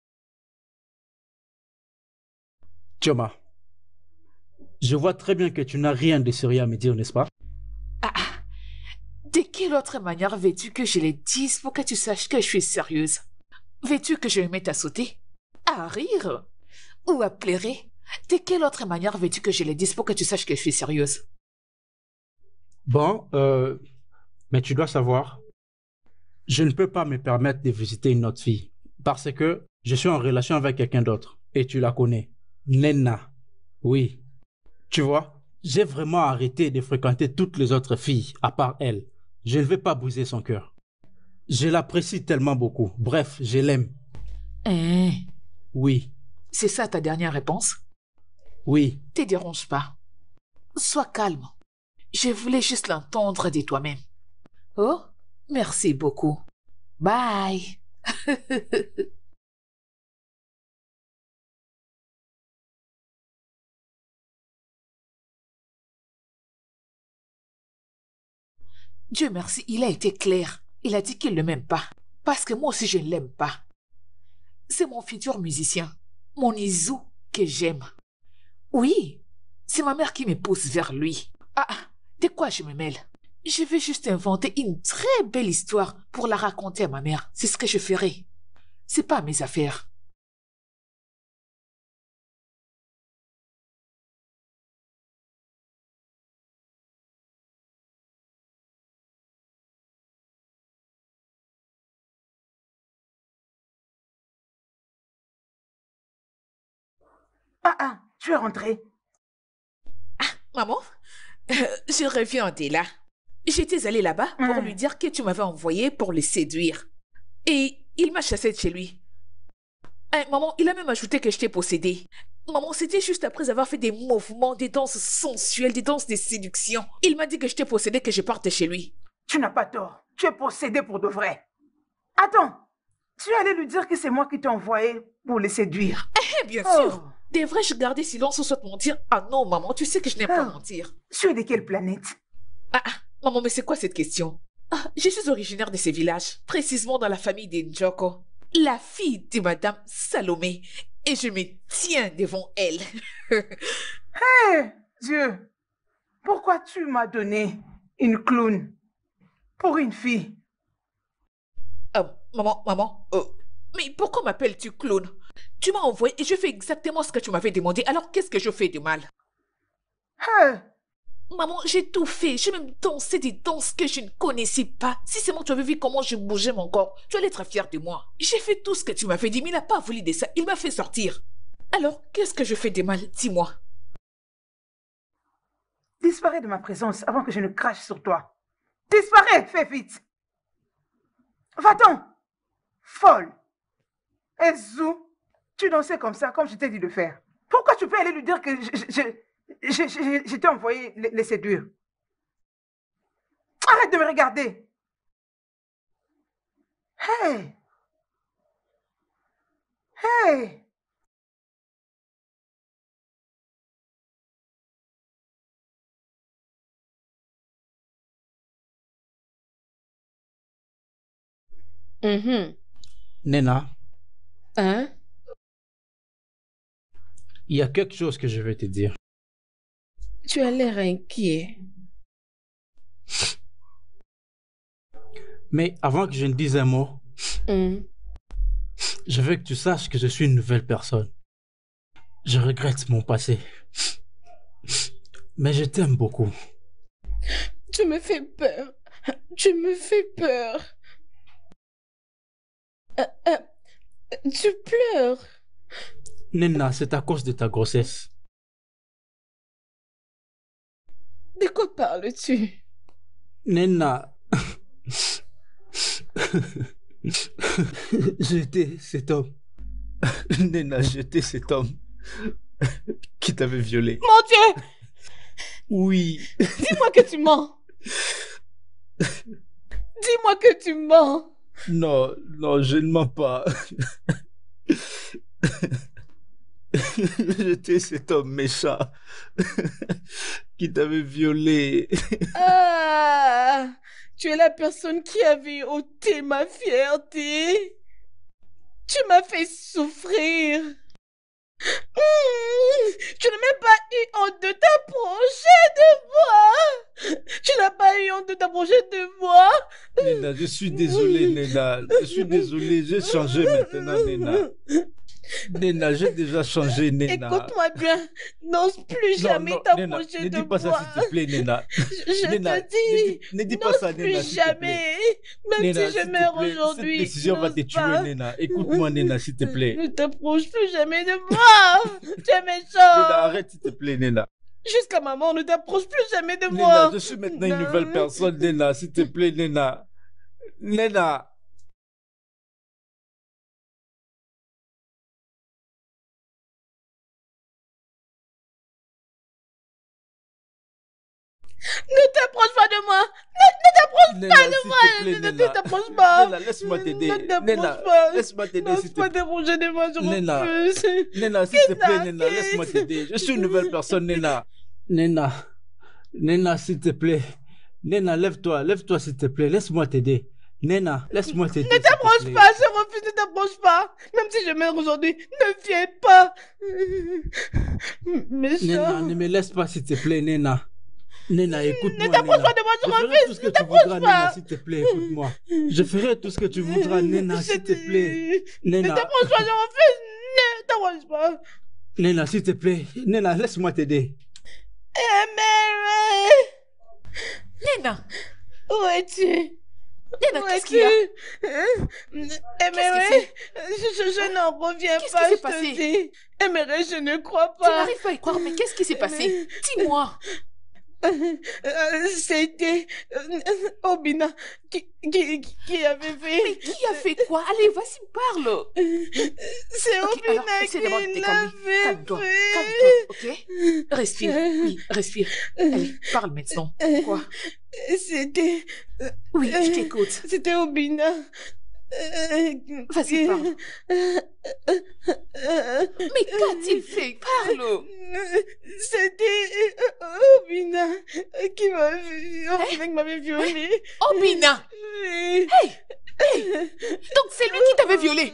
Choma, je vois très bien que tu n'as rien de sérieux à me dire, n'est-ce pas? Ah, ah, de quelle autre manière veux-tu que je le dise pour que tu saches que je suis sérieuse? Veux-tu que je me mette à sauter? À rire? Ou à pleurer? De quelle autre manière veux-tu que je le dise pour que tu saches que je suis sérieuse? Bon, euh, mais tu dois savoir, je ne peux pas me permettre de visiter une autre fille parce que je suis en relation avec quelqu'un d'autre et tu la connais. Nena. Oui. Tu vois, j'ai vraiment arrêté de fréquenter toutes les autres filles à part elle. Je ne vais pas briser son cœur. Je l'apprécie tellement beaucoup. Bref, je l'aime. Hein? Oui, C'est ça ta dernière réponse? oui. Te dérange pas. Sois calme. Je voulais juste l'entendre de toi-même. Oh, merci beaucoup. Bye. Dieu merci, il a été clair. Il a dit qu'il ne m'aime pas. Parce que moi aussi, je ne l'aime pas. C'est mon futur musicien, mon Isou, que j'aime. Oui, c'est ma mère qui me pousse vers lui. Ah, ah, de quoi je me mêle? Je vais juste inventer une très belle histoire pour la raconter à ma mère. C'est ce que je ferai. C'est pas mes affaires. Ah, ah, tu es rentrée. Maman, euh, je reviens Andela. J'étais allée là-bas pour Mm. lui dire que tu m'avais envoyé pour le séduire. Et il m'a chassée de chez lui. Hein, maman, il a même ajouté que je t'ai possédée. Maman, c'était juste après avoir fait des mouvements, des danses sensuelles, des danses de séduction. Il m'a dit que je t'ai possédée, que je parte chez lui. Tu n'as pas tort. Tu es possédée pour de vrai. Attends, tu es allé lui dire que c'est moi qui t'ai envoyé pour le séduire. Eh bien Oh. sûr. Devrais-je garder silence ou soit mentir? Ah non, maman, tu sais que je n'aime pas Oh. mentir. Tu es de quelle planète? Ah, ah, maman, mais c'est quoi cette question? Ah, je suis originaire de ce village, précisément dans la famille des Njoko, la fille de Madame Salomé, et je me tiens devant elle. Hé, Dieu, pourquoi tu m'as donné une clown pour une fille? Ah, maman, maman, euh, mais pourquoi m'appelles-tu clown? Tu m'as envoyé et je fais exactement ce que tu m'avais demandé, alors qu'est-ce que je fais de mal? Hé, Maman, j'ai tout fait. J'ai même dansé des danses que je ne connaissais pas. Si seulement tu avais vu comment je bougeais mon corps, tu allais être fière de moi. J'ai fait tout ce que tu m'avais dit, mais il n'a pas voulu de ça. Il m'a fait sortir. Alors, qu'est-ce que je fais de mal? Dis-moi. disparais de ma présence avant que je ne crache sur toi. Disparais, fais vite. Va-t'en, folle. Et Zou, tu dansais comme ça, comme je t'ai dit de faire. Pourquoi tu peux aller lui dire que je, je, je, je, je- je t'ai envoyé les, les séduire? Arrête de me regarder. Hey. Hey. Mhm. Nena, Hein? il y a quelque chose que je vais te dire. Tu as l'air inquiet. Mais avant que je ne dise un mot, Hum. je veux que tu saches que je suis une nouvelle personne. Je regrette mon passé. Mais je t'aime beaucoup. Tu me fais peur. Tu me fais peur. Euh, euh, tu pleures. Nena, c'est à cause de ta grossesse. De quoi parles-tu? Nena. J'étais cet homme. Nena, j'étais cet homme qui t'avait violé. Mon Dieu! Oui. Dis-moi que tu mens. Dis-moi que tu mens. Non, non, je ne mens pas. J'étais cet homme méchant qui t'avait violé. Ah! Tu es la personne qui avait ôté ma fierté. Tu m'as fait souffrir. Mmh, tu n'as même pas eu honte de t'approcher de moi. Tu n'as pas eu honte de t'approcher de moi. Nena, je suis désolé, Nena. Je suis désolé, j'ai changé maintenant, Nena. Nena, j'ai déjà changé, Nena. Écoute-moi bien. N'ose plus Non, jamais non, Nena, t'approcher ne de dis pas moi. ça, s'il te plaît, Nena. Je, je Nena, te dis, ne dis- ne dis pas n'ose ça, plus Nena, s'il te plaît. jamais. Même Nena, si je s'il te meurs plaît, aujourd'hui. cette décision va te n'ose tuer, pas. Nena. Écoute-moi, Nena, s'il te plaît. Ne t'approche plus jamais de moi. Tu es méchant. Nena, arrête, s'il te plaît, Nena. Jusqu'à maman, ne t'approche plus jamais de Nena, moi. je suis maintenant une Non. nouvelle personne, Nena, s'il te plaît, Nena. Nena. Ne t'approche pas de moi. Ne, ne t'approche Nena, pas de s'il moi. te plaît, Ne, ne Nena. t'approche pas. Nena, laisse-moi t'aider. Ne t'approche Nena, pas. laisse-moi t'aider, N'ose s'il te pas plaît. t'approcher de moi, je Nena. refuse. Nena, s'il te plaît, Qu'est-ce Nena, que laisse-moi c'est? t'aider. Je suis une nouvelle personne, Nena. Nena. Nena, s'il te plaît. Nena, lève-toi, lève-toi, s'il te plaît. Laisse-moi t'aider. Nena, laisse-moi t'aider. Ne t'approche pas, je refuse, ne t'approche pas. Même si je meurs aujourd'hui, ne viens pas. Méchant. Nena, ne me laisse pas, s'il te plaît, Nena. Nena, écoute-moi. Ne t'approche Nena. pas de moi, je Je ferai refuse. tout ce que Ne tu t'approche voudras, pas. Nena, s'il te plaît, écoute-moi. Je ferai tout ce que tu voudras, Nena, Je s'il te plaît. dis, Ne Nena, t'approche pas, je refuse. Ne t'approche pas. Nena, s'il te plaît. Nena, laisse-moi t'aider. Emery, Nena, où es-tu? Nena, qu'est-ce qu'il y a? Emery, je, je, je n'en reviens Qu'est-ce pas, qui s'est je passé? te dis. Emery, je ne crois Tu pas. n'arrives pas à y croire, mais qu'est-ce qui s'est passé? Dis-moi. Euh, euh, C'était euh, Obina qui, qui, qui avait fait... Mais qui a fait quoi? Allez, vas-y, parle. C'est Ok, Obina alors, essaie d'abord de te qui calmer. l'avait Calme-toi, fait. calme-toi, ok? Respire, oui, respire. Allez, parle maintenant. Quoi? C'était... Oui, je t'écoute. C'était Obina. Vas-y, parle. Mais qu'a-t-il fait? Parle. C'était Obina qui m'avait Obina qui m'avait violée. Obina! Oui. Hey! Hey! Donc c'est lui qui t'avait violée?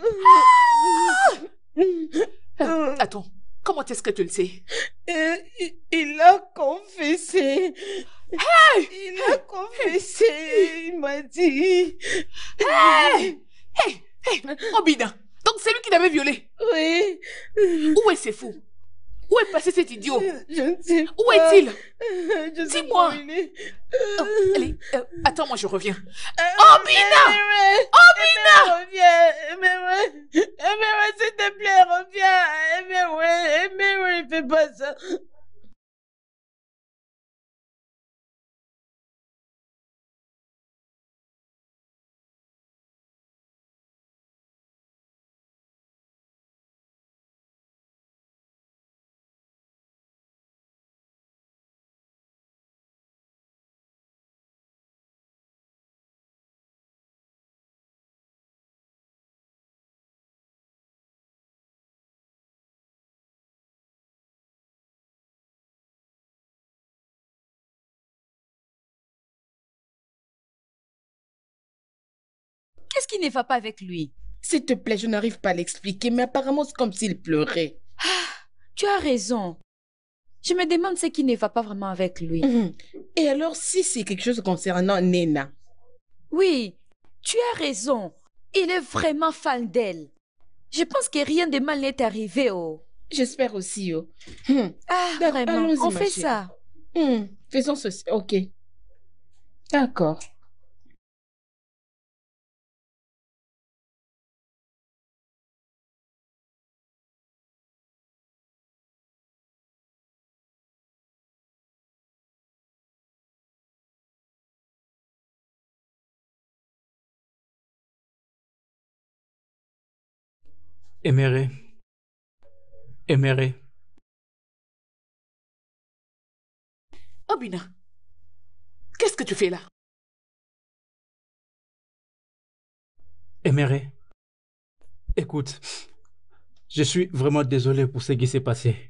Ah! Euh, attends, comment est-ce que tu le sais? Euh, il- il a confessé. Hey! Il a confessé. Il m'a dit. Hey! Hey! Hey! Obina! Donc c'est lui qui t'avait violée? Oui. Où est ce fou? Où est passé cet idiot? Je ne sais pas. Où est-il? Je sais Dis-moi. pas où il est. Oh, allez, euh, attends, moi je reviens. Euh, Obina! Emery, Obina! Emery, reviens. Emery, Emery, s'il te plaît, reviens. Emery, Emery, fais pas ça. Qu'est-ce qui ne va pas avec lui? S'il te plaît, je n'arrive pas à l'expliquer, mais apparemment c'est comme s'il pleurait. Tu as raison. Je me demande ce qui ne va pas vraiment avec lui. Mhm. Et alors, si c'est quelque chose concernant Nena? Oui, tu as raison. Il est vraiment fan d'elle. Je pense que rien de mal n'est arrivé. Oh. J'espère aussi. Oh. Hmm. Ah, D'accord, vraiment, allons-y, on ma fait chérie. ça. Hmm. Faisons ceci. Ok. D'accord. Emery. Emery. Obina, qu'est-ce que tu fais là? Emery. Écoute, je suis vraiment désolé pour ce qui s'est passé.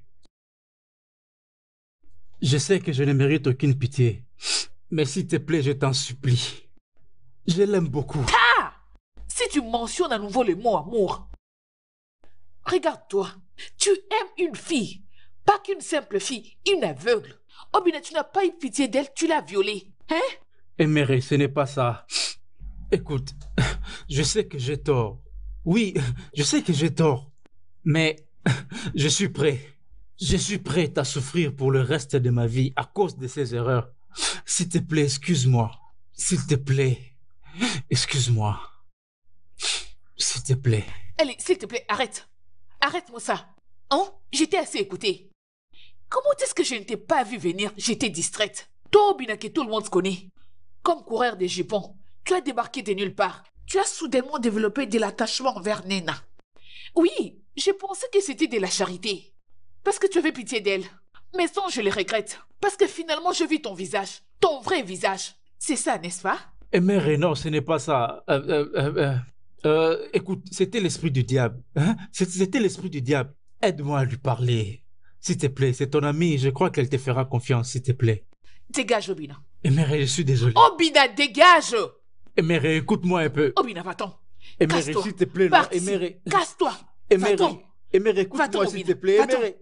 Je sais que je ne mérite aucune pitié, mais s'il te plaît, je t'en supplie. Je l'aime beaucoup. Ah! Si tu mentionnes à nouveau le mot amour, regarde-toi, tu aimes une fille, pas qu'une simple fille, une aveugle. Obina, tu n'as pas eu pitié d'elle, tu l'as violée. Hein? Emery, ce n'est pas ça. Écoute, je sais que j'ai tort. Oui, je sais que j'ai tort. Mais je suis prêt. Je suis prêt à souffrir pour le reste de ma vie à cause de ces erreurs. S'il te plaît, excuse-moi. S'il te plaît, excuse-moi. S'il te plaît. Allez, s'il te plaît, arrête. Arrête-moi ça. Hein? J'étais assez écoutée. Comment est-ce que je ne t'ai pas vu venir? J'étais distraite. Toi, Obina, que tout le monde connaît. Comme coureur des jupons, tu as débarqué de nulle part. Tu as soudainement développé de l'attachement envers Nena. Oui, je pensais que c'était de la charité. Parce que tu avais pitié d'elle. Mais ça, je le regrette. Parce que finalement, je vis ton visage. Ton vrai visage. C'est ça, n'est-ce pas? Emery, non, ce n'est pas ça. Euh, euh, euh, euh, euh, écoute, c'était l'esprit du diable. Hein? C'est- C'était l'esprit du diable. Aide-moi à lui parler. S'il te plaît, c'est ton amie. Je crois qu'elle te fera confiance, s'il te plaît. Dégage, Obina. Emery, je suis désolé. Obina, dégage! Emery, écoute-moi un peu. Obina, va-t'en. Emery, Casse-toi. s'il te plaît, non. Pars d'ici. Emery. Casse-toi. Emery, Va-t'en. Emery, Va-t'en, écoute-moi, s'il te Obina. plaît. Va-t'en. Emery.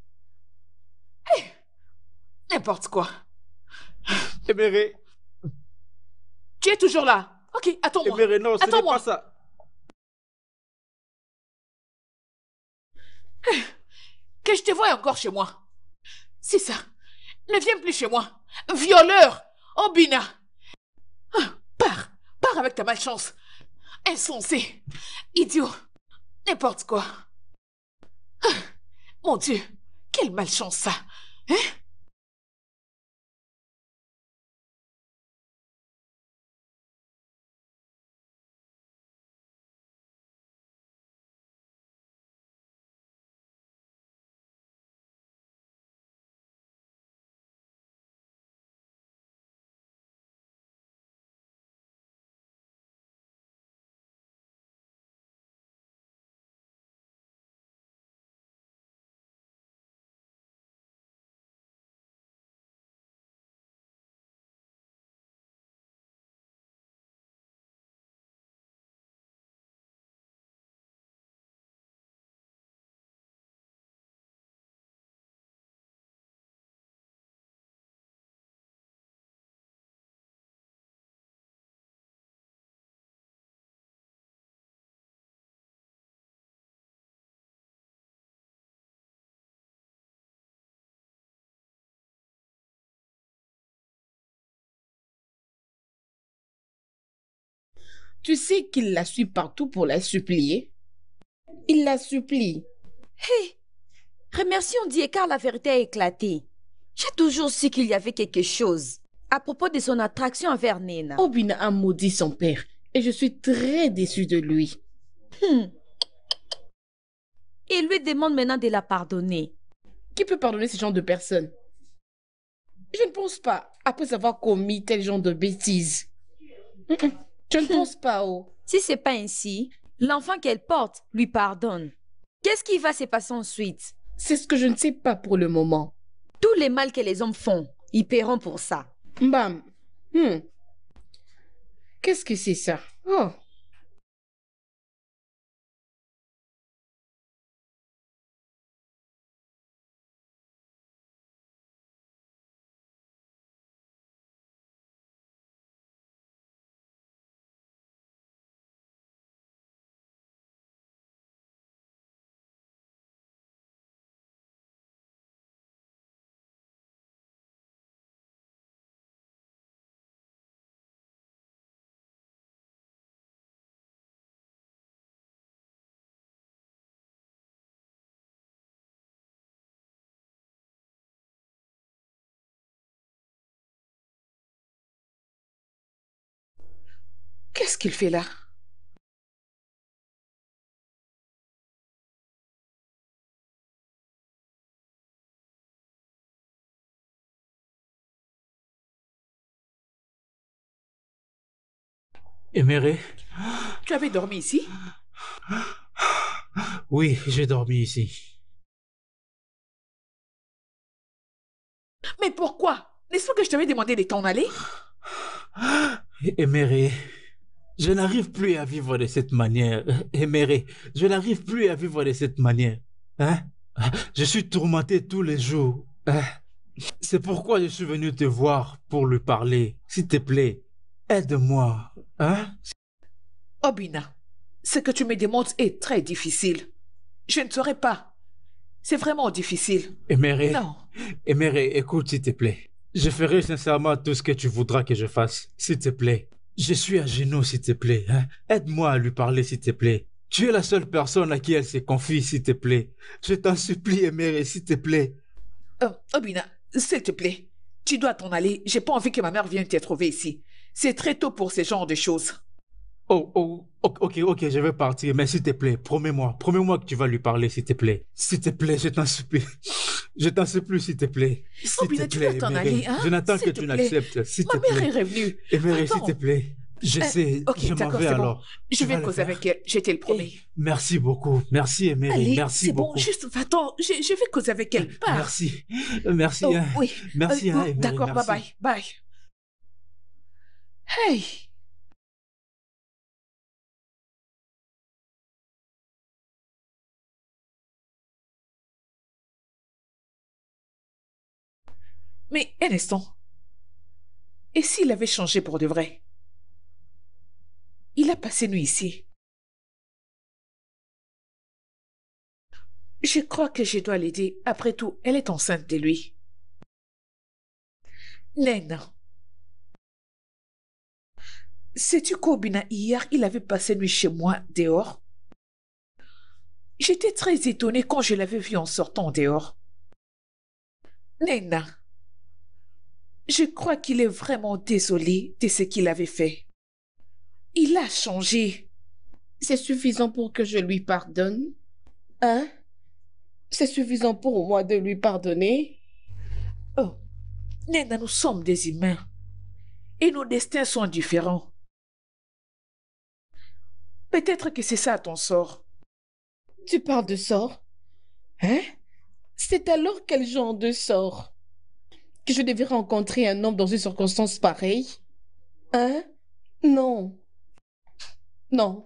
N'importe quoi. Emery. Tu es toujours là. Ok, attends-moi. Emery, non, ce n'est Attends-moi. pas ça. Que je te voie encore chez moi. C'est ça. Ne viens plus chez moi. Violeur. Obina. Ah, pars. Pars Pars avec ta malchance. Insensé. Idiot. N'importe quoi. Ah, mon Dieu, quelle malchance ça. Hein? Tu sais qu'il la suit partout pour la supplier. Il la supplie. Hé, remercions Dieu car la vérité a éclaté. J'ai toujours su qu'il y avait quelque chose à propos de son attraction envers Nena. Obina a maudit son père et je suis très déçue de lui. Hmm. Il lui demande maintenant de la pardonner. Qui peut pardonner ce genre de personnes? Je ne pense pas, après avoir commis tel genre de bêtises. Mm-mm. Je ne pense pas, oh. Si c'est pas ainsi, l'enfant qu'elle porte lui pardonne. Qu'est-ce qui va se passer ensuite? C'est ce que je ne sais pas pour le moment. Tous les mal que les hommes font, ils paieront pour ça. Mbam. Hmm. Qu'est-ce que c'est ça? Oh. Qu'est-ce qu'il fait là? Éméré? Tu avais dormi ici? Oui, j'ai dormi ici. Mais pourquoi? N'est-ce pas que je t'avais demandé de t'en aller? Éméré, je n'arrive plus à vivre de cette manière. Éméré, je n'arrive plus à vivre de cette manière. Hein? Je suis tourmenté tous les jours. Hein? C'est pourquoi je suis venu te voir pour lui parler. S'il te plaît, aide-moi. Hein? Obina, ce que tu me demandes est très difficile. Je ne saurais pas. C'est vraiment difficile. Éméré, Non. Éméré, écoute s'il te plaît. Je ferai sincèrement tout ce que tu voudras que je fasse. S'il te plaît. Je suis à genoux, s'il te plaît. Hein? Aide-moi à lui parler, s'il te plaît. Tu es la seule personne à qui elle se confie, s'il te plaît. Je t'en supplie, Éméré, s'il te plaît. Euh, Obina, s'il te plaît, tu dois t'en aller. J'ai pas envie que ma mère vienne te trouver ici. C'est très tôt pour ce genre de choses. Oh, oh, ok, ok, je vais partir, mais s'il te plaît, promets-moi, promets-moi que tu vas lui parler, s'il te plaît. S'il te plaît, je t'en supplie. Je t'en supplie, s'il te plaît. S'il Obina, te tu plaît, dois t'en Éméré. aller, hein? Je n'attends S'il que te tu plaît. n'acceptes, s'il te Ma plaît. mère est revenue. Éméré, s'il Attends. te plaît. Je Euh, sais, ok, je m'en d'accord, vais c'est bon. alors. Je Tu vas vais le causer faire? avec elle, je te le promets. Eh, merci beaucoup, merci Éméré, Allez, merci c'est bon, beaucoup. juste va-t'en. Je, je vais causer avec elle. Pars. Merci, merci, Oh, hein. oui. Merci, Euh, hein, oh, Éméré, d'accord, bye merci. bye. Bye. Hey. Mais un instant. Et s'il avait changé pour de vrai? Il a passé nuit ici. Je crois que je dois l'aider. Après tout, elle est enceinte de lui. Nena. Sais-tu qu'Obina, hier, il avait passé nuit chez moi, dehors? J'étais très étonnée quand je l'avais vu en sortant dehors. Nena, je crois qu'il est vraiment désolé de ce qu'il avait fait. Il a changé. C'est suffisant pour que je lui pardonne? Hein? C'est suffisant pour moi de lui pardonner? Oh, Nena, nous sommes des humains. Et nos destins sont différents. Peut-être que c'est ça ton sort. Tu parles de sort? Hein? C'est alors quel genre de sort? Que je devais rencontrer un homme dans une circonstance pareille? Hein? Non. Non.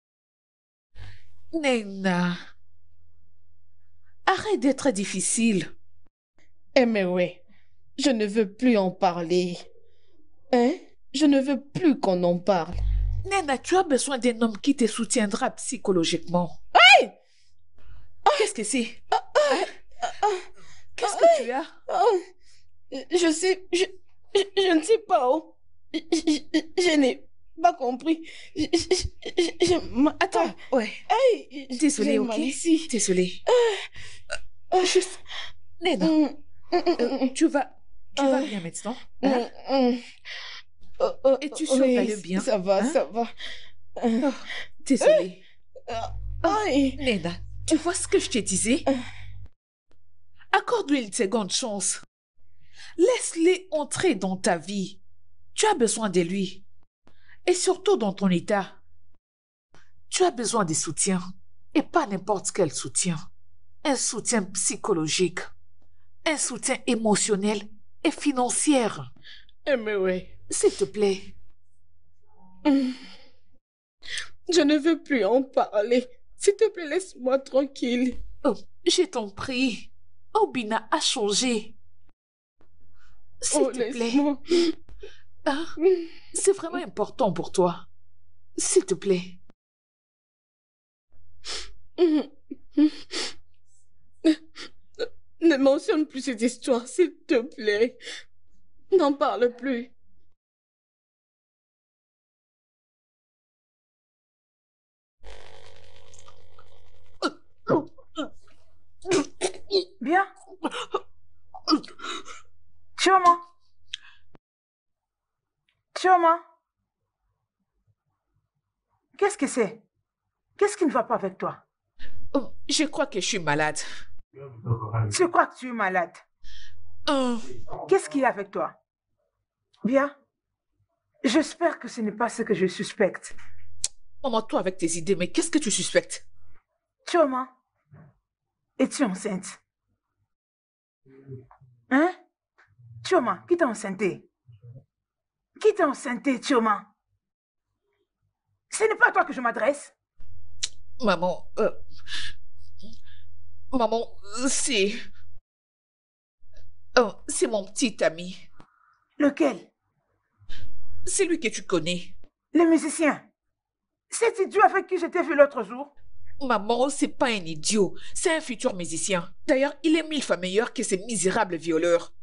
Nena, arrête d'être difficile. Eh mais ouais, je ne veux plus en parler. Hein? Je ne veux plus qu'on en parle. Nena, tu as besoin d'un homme qui te soutiendra psychologiquement. Hey! Qu'est-ce que c'est? Qu'est-ce que tu as? Oh, je sais, je, je, je ne sais pas. Oh. Je, je, je n'ai pas compris. Je, je, je, je- Attends, ouais. Hey, Désolée, j'ai ok? mal ici. Désolée. Euh, Juste, Nena, Mm, euh, tu vas, tu vas bien maintenant? Hein? mm, mm. Oh, oh, Es-tu sûre oui, d'aller bien? Ça va, Hein? ça va. Oh, désolée. Aïe. Nena, tu vois ce que je te disais? Accorde-lui une seconde chance. Laisse-les entrer dans ta vie. Tu as besoin de lui. Et surtout dans ton état. Tu as besoin de soutien. Et pas n'importe quel soutien. Un soutien psychologique. Un soutien émotionnel et financier. Eh mais ouais. S'il te plaît. Je ne veux plus en parler. S'il te plaît, laisse-moi tranquille. Oh, je t'en prie. Obina a changé. S'il Oh, te plaît. laisse-moi. Hein? C'est vraiment important pour toi. S'il te plaît. Ne mentionne plus cette histoire, s'il te plaît. N'en parle plus. Bien. Chioma. Chioma. Qu'est-ce que c'est? Qu'est-ce qui ne va pas avec toi? Oh, je crois que je suis malade. Tu crois que tu es malade? Oh, Qu'est-ce qu'il y a avec toi? Bien. J'espère que ce n'est pas ce que je suspecte. maman, toi avec tes idées, mais qu'est-ce que tu suspectes? Chioma, es-tu enceinte? Hein? Chioma, qui t'a enceinté? Qui t'a enceinté, Chioma? Ce n'est pas à toi que je m'adresse. Maman, euh, maman, c'est... Oh, c'est mon petit ami. Lequel? C'est lui que tu connais. Le musicien. Cet idiot avec qui je t'ai vu l'autre jour. Maman, c'est pas un idiot, c'est un futur musicien. D'ailleurs, il est mille fois meilleur que ces misérables violeurs.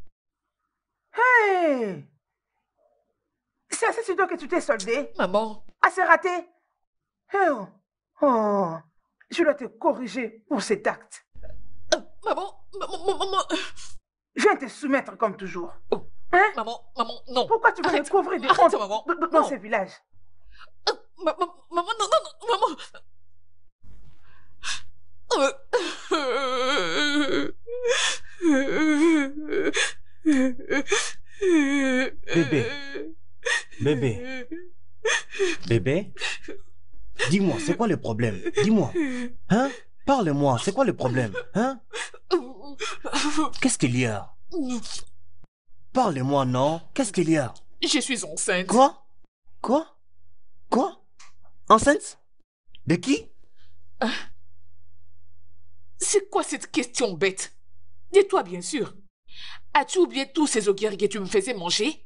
Hey! C'est à cet idiot que tu t'es soldé? Maman, Ah, c'est raté? Oh, oh, je dois te corriger pour cet acte. euh, maman, maman, maman, Je viens te soumettre comme toujours. oh, Hein? maman, maman, non. Pourquoi tu veux me Arrête. couvrir de Arrête honte ça, maman. d- d- dans Non. ces villages? Euh, ma- ma- maman, non, non, non, maman. Bébé. Bébé. Bébé? Dis-moi, c'est quoi le problème? Dis-moi. Hein? Parle-moi, c'est quoi le problème? Hein? Qu'est-ce qu'il y a? Parle-moi, non? Qu'est-ce qu'il y a? Je suis enceinte. Quoi? Quoi? Quoi? Enceinte? De qui? C'est quoi cette question bête? Dis-toi bien sûr. As-tu oublié tous ces ogières que tu me faisais manger?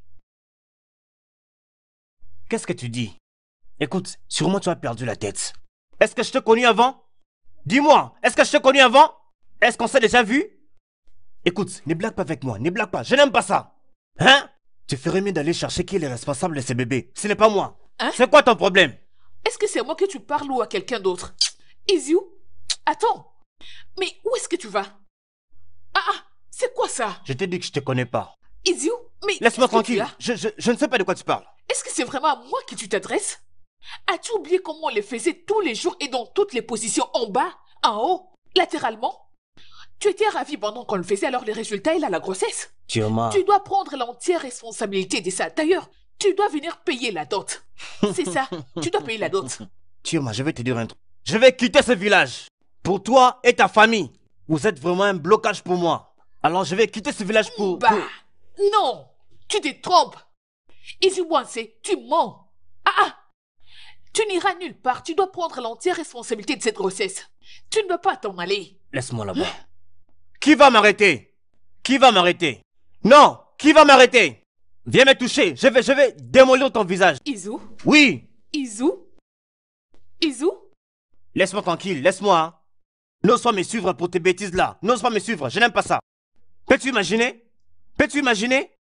Qu'est-ce que tu dis? Écoute, sûrement tu as perdu la tête. Est-ce que je t'ai connu avant? Dis-moi, est-ce que je t'ai connu avant? Est-ce qu'on s'est déjà vu? Écoute, ne blague pas avec moi, ne blague pas, je n'aime pas ça. Hein? Tu ferais mieux d'aller chercher qui est le responsable de ces bébés. Ce n'est pas moi. Hein? C'est quoi ton problème? Est-ce que c'est à moi que tu parles ou à quelqu'un d'autre? Iziu, attends. Mais où est-ce que tu vas? Ah ah, c'est quoi ça? Je t'ai dit que je te connais pas. Iziu, mais... Laisse-moi qu'est-ce que tu tranquille. as? Je, je, je ne sais pas de quoi tu parles. Est-ce que c'est vraiment à moi que tu t'adresses? As-tu oublié comment on les faisait tous les jours et dans toutes les positions, en bas, en haut, latéralement? Tu étais ravi pendant qu'on le faisait, alors le résultat est là, la grossesse. Chioma. Tu dois prendre l'entière responsabilité de ça. D'ailleurs, tu dois venir payer la dot. C'est ça, tu dois payer la dot. Chioma, je vais te dire un truc. Je vais quitter ce village. Pour toi et ta famille. Vous êtes vraiment un blocage pour moi. Alors je vais quitter ce village pour... Bah, pour- non, tu te trompes. Iziwanse, tu mens. Ah ah, tu n'iras nulle part. Tu dois prendre l'entière responsabilité de cette grossesse. Tu ne dois pas t'en aller. Laisse-moi là-bas. Qui va m'arrêter? Qui va m'arrêter? Non, qui va m'arrêter? Viens me toucher. Je vais, je vais démolir ton visage. Izu, Oui. Izu, Izu. Laisse-moi tranquille, laisse-moi. Hein. N'ose pas me suivre pour tes bêtises là. N'ose pas me suivre, je n'aime pas ça. Peux-tu imaginer? Peux-tu imaginer?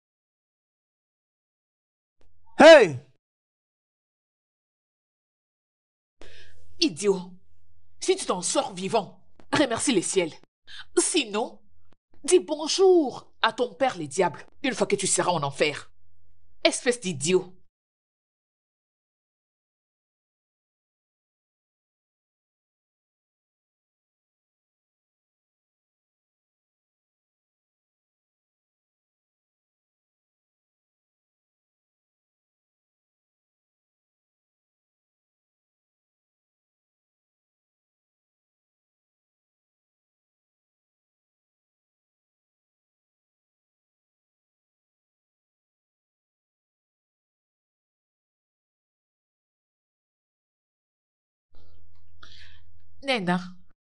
Hey! Idiot. Si tu t'en sors vivant, remercie les ciels. Sinon, dis bonjour à ton père les diables une fois que tu seras en enfer. Espèce d'idiot. Nena.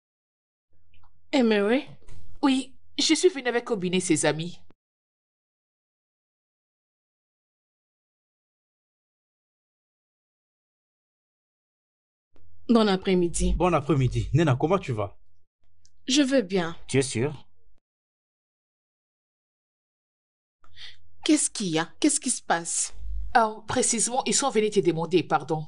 Emery? Oui, je suis venue avec Obine et ses amis. Bon après-midi. Bon après-midi. Nena, comment tu vas? Je vais bien. Tu es sûr? Qu'est-ce qu'il y a? Qu'est-ce qui se passe? Ah, précisément, ils sont venus te demander pardon.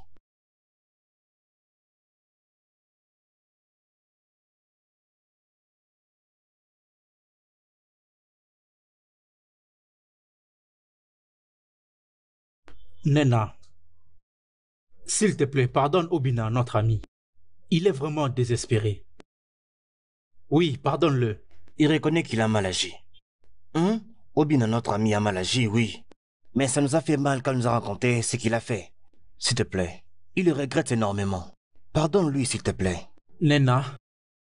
Nena, s'il te plaît, pardonne Obina, notre ami. Il est vraiment désespéré. Oui, pardonne-le. Il reconnaît qu'il a mal agi. Hein? Obina, notre ami, a mal agi, oui. Mais ça nous a fait mal quand il nous a raconté ce qu'il a fait. S'il te plaît, il le regrette énormément. Pardonne-lui, s'il te plaît. Nena,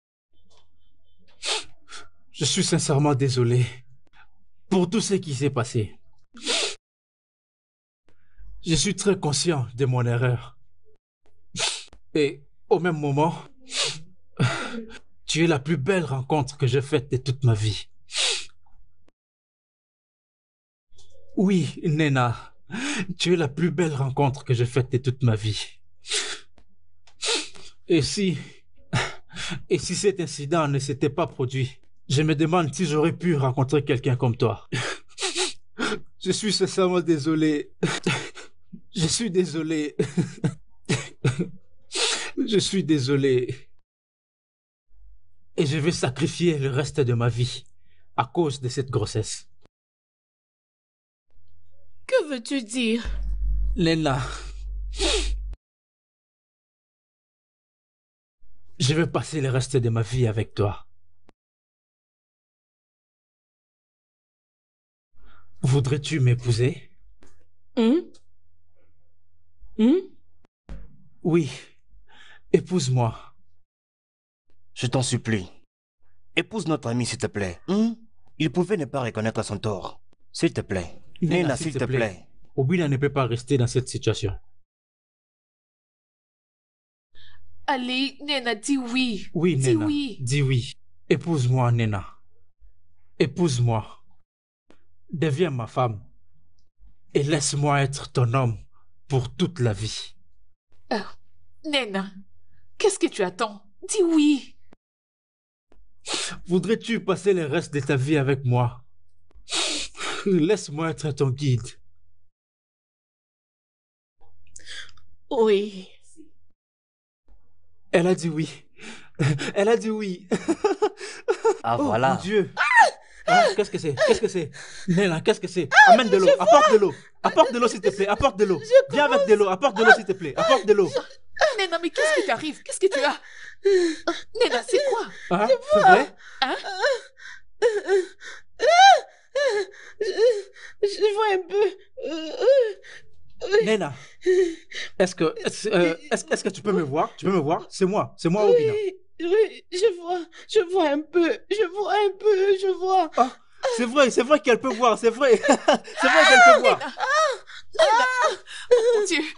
je suis sincèrement désolé pour tout ce qui s'est passé. Je suis très conscient de mon erreur. Et au même moment, tu es la plus belle rencontre que j'ai faite de toute ma vie. Oui, Nena, tu es la plus belle rencontre que j'ai faite de toute ma vie. Et si... Et si cet incident ne s'était pas produit, je me demande si j'aurais pu rencontrer quelqu'un comme toi. Je suis sincèrement désolé. Je suis désolé. Je suis désolé. Et je vais sacrifier le reste de ma vie à cause de cette grossesse. Que veux-tu dire? Nena, je vais passer le reste de ma vie avec toi. Voudrais-tu m'épouser? Hum? Hum? Oui, épouse-moi. Je t'en supplie. Épouse notre ami, s'il te plaît. Hein? Il pouvait ne pas reconnaître son tort. S'il te plaît. Nena, Nena, s'il te plaît. Obina ne peut pas rester dans cette situation. Allez, Nena, dis oui. Oui, dis Nena, oui. dis oui. Épouse-moi, Nena. Épouse-moi. Deviens ma femme. Et laisse-moi être ton homme pour toute la vie. Euh, Nena, qu'est-ce que tu attends? Dis oui. Voudrais-tu passer le reste de ta vie avec moi? Laisse-moi être ton guide. Oui. Elle a dit oui. Elle a dit oui. Ah, Oh, voilà. mon Dieu. Ah, qu'est-ce que c'est? Qu'est-ce que c'est? Nena, qu'est-ce que c'est? Amène de l'eau. Apporte de l'eau. Apporte de l'eau, s'il te plaît. Apporte de l'eau. Viens avec de l'eau. Apporte de l'eau, s'il te plaît. Apporte de l'eau. Nena, mais qu'est-ce qui t'arrive? Qu'est-ce que tu as? Nena, c'est quoi? Ah, c'est vrai? Hein? Je, je vois un peu. Nena, est-ce que, est-ce, euh, est-ce, est-ce que tu peux me voir? Tu peux me voir? C'est moi. C'est moi, Obina. Oui, oui, je vois, je vois un peu, je vois un peu, je vois. Ah, c'est vrai, c'est vrai qu'elle peut voir, c'est vrai. C'est vrai qu'elle peut voir. Nena! Oh mon Dieu!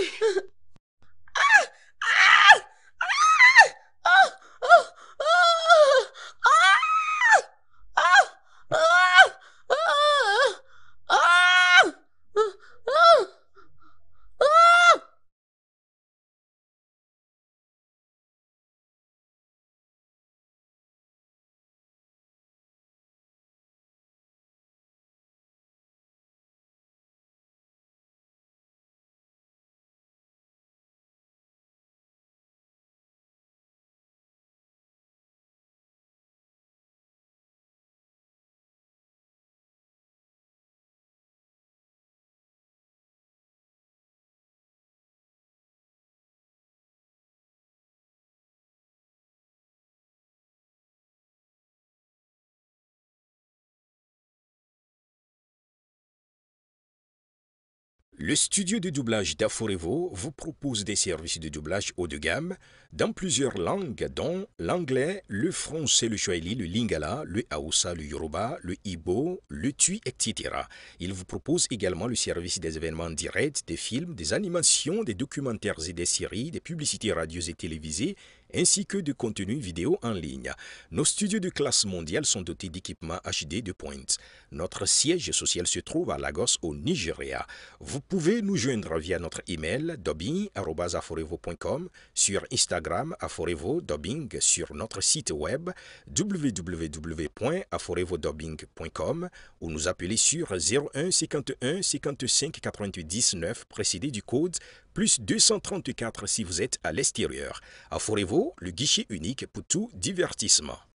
Le studio de doublage d'Aforevo vous propose des services de doublage haut de gamme dans plusieurs langues dont l'anglais, le français, le swahili, le lingala, le haoussa, le yoruba, le ibo, le tui, et cetera. Il vous propose également le service des événements directs, des films, des animations, des documentaires et des séries, des publicités radios et télévisées, ainsi que de contenus vidéo en ligne. Nos studios de classe mondiale sont dotés d'équipements H D de pointe. Notre siège social se trouve à Lagos, au Nigeria. Vous pouvez nous joindre via notre email dubbing arobase aforevo point com, sur Instagram aforevo dubbing, sur notre site web w w w point aforevodubbing point com ou nous appeler sur zéro un cinquante et un cinquante-cinq quatre-vingt-dix-neuf précédé du code plus deux cent trente-quatre si vous êtes à l'extérieur. Aforevo, le guichet unique pour tout divertissement.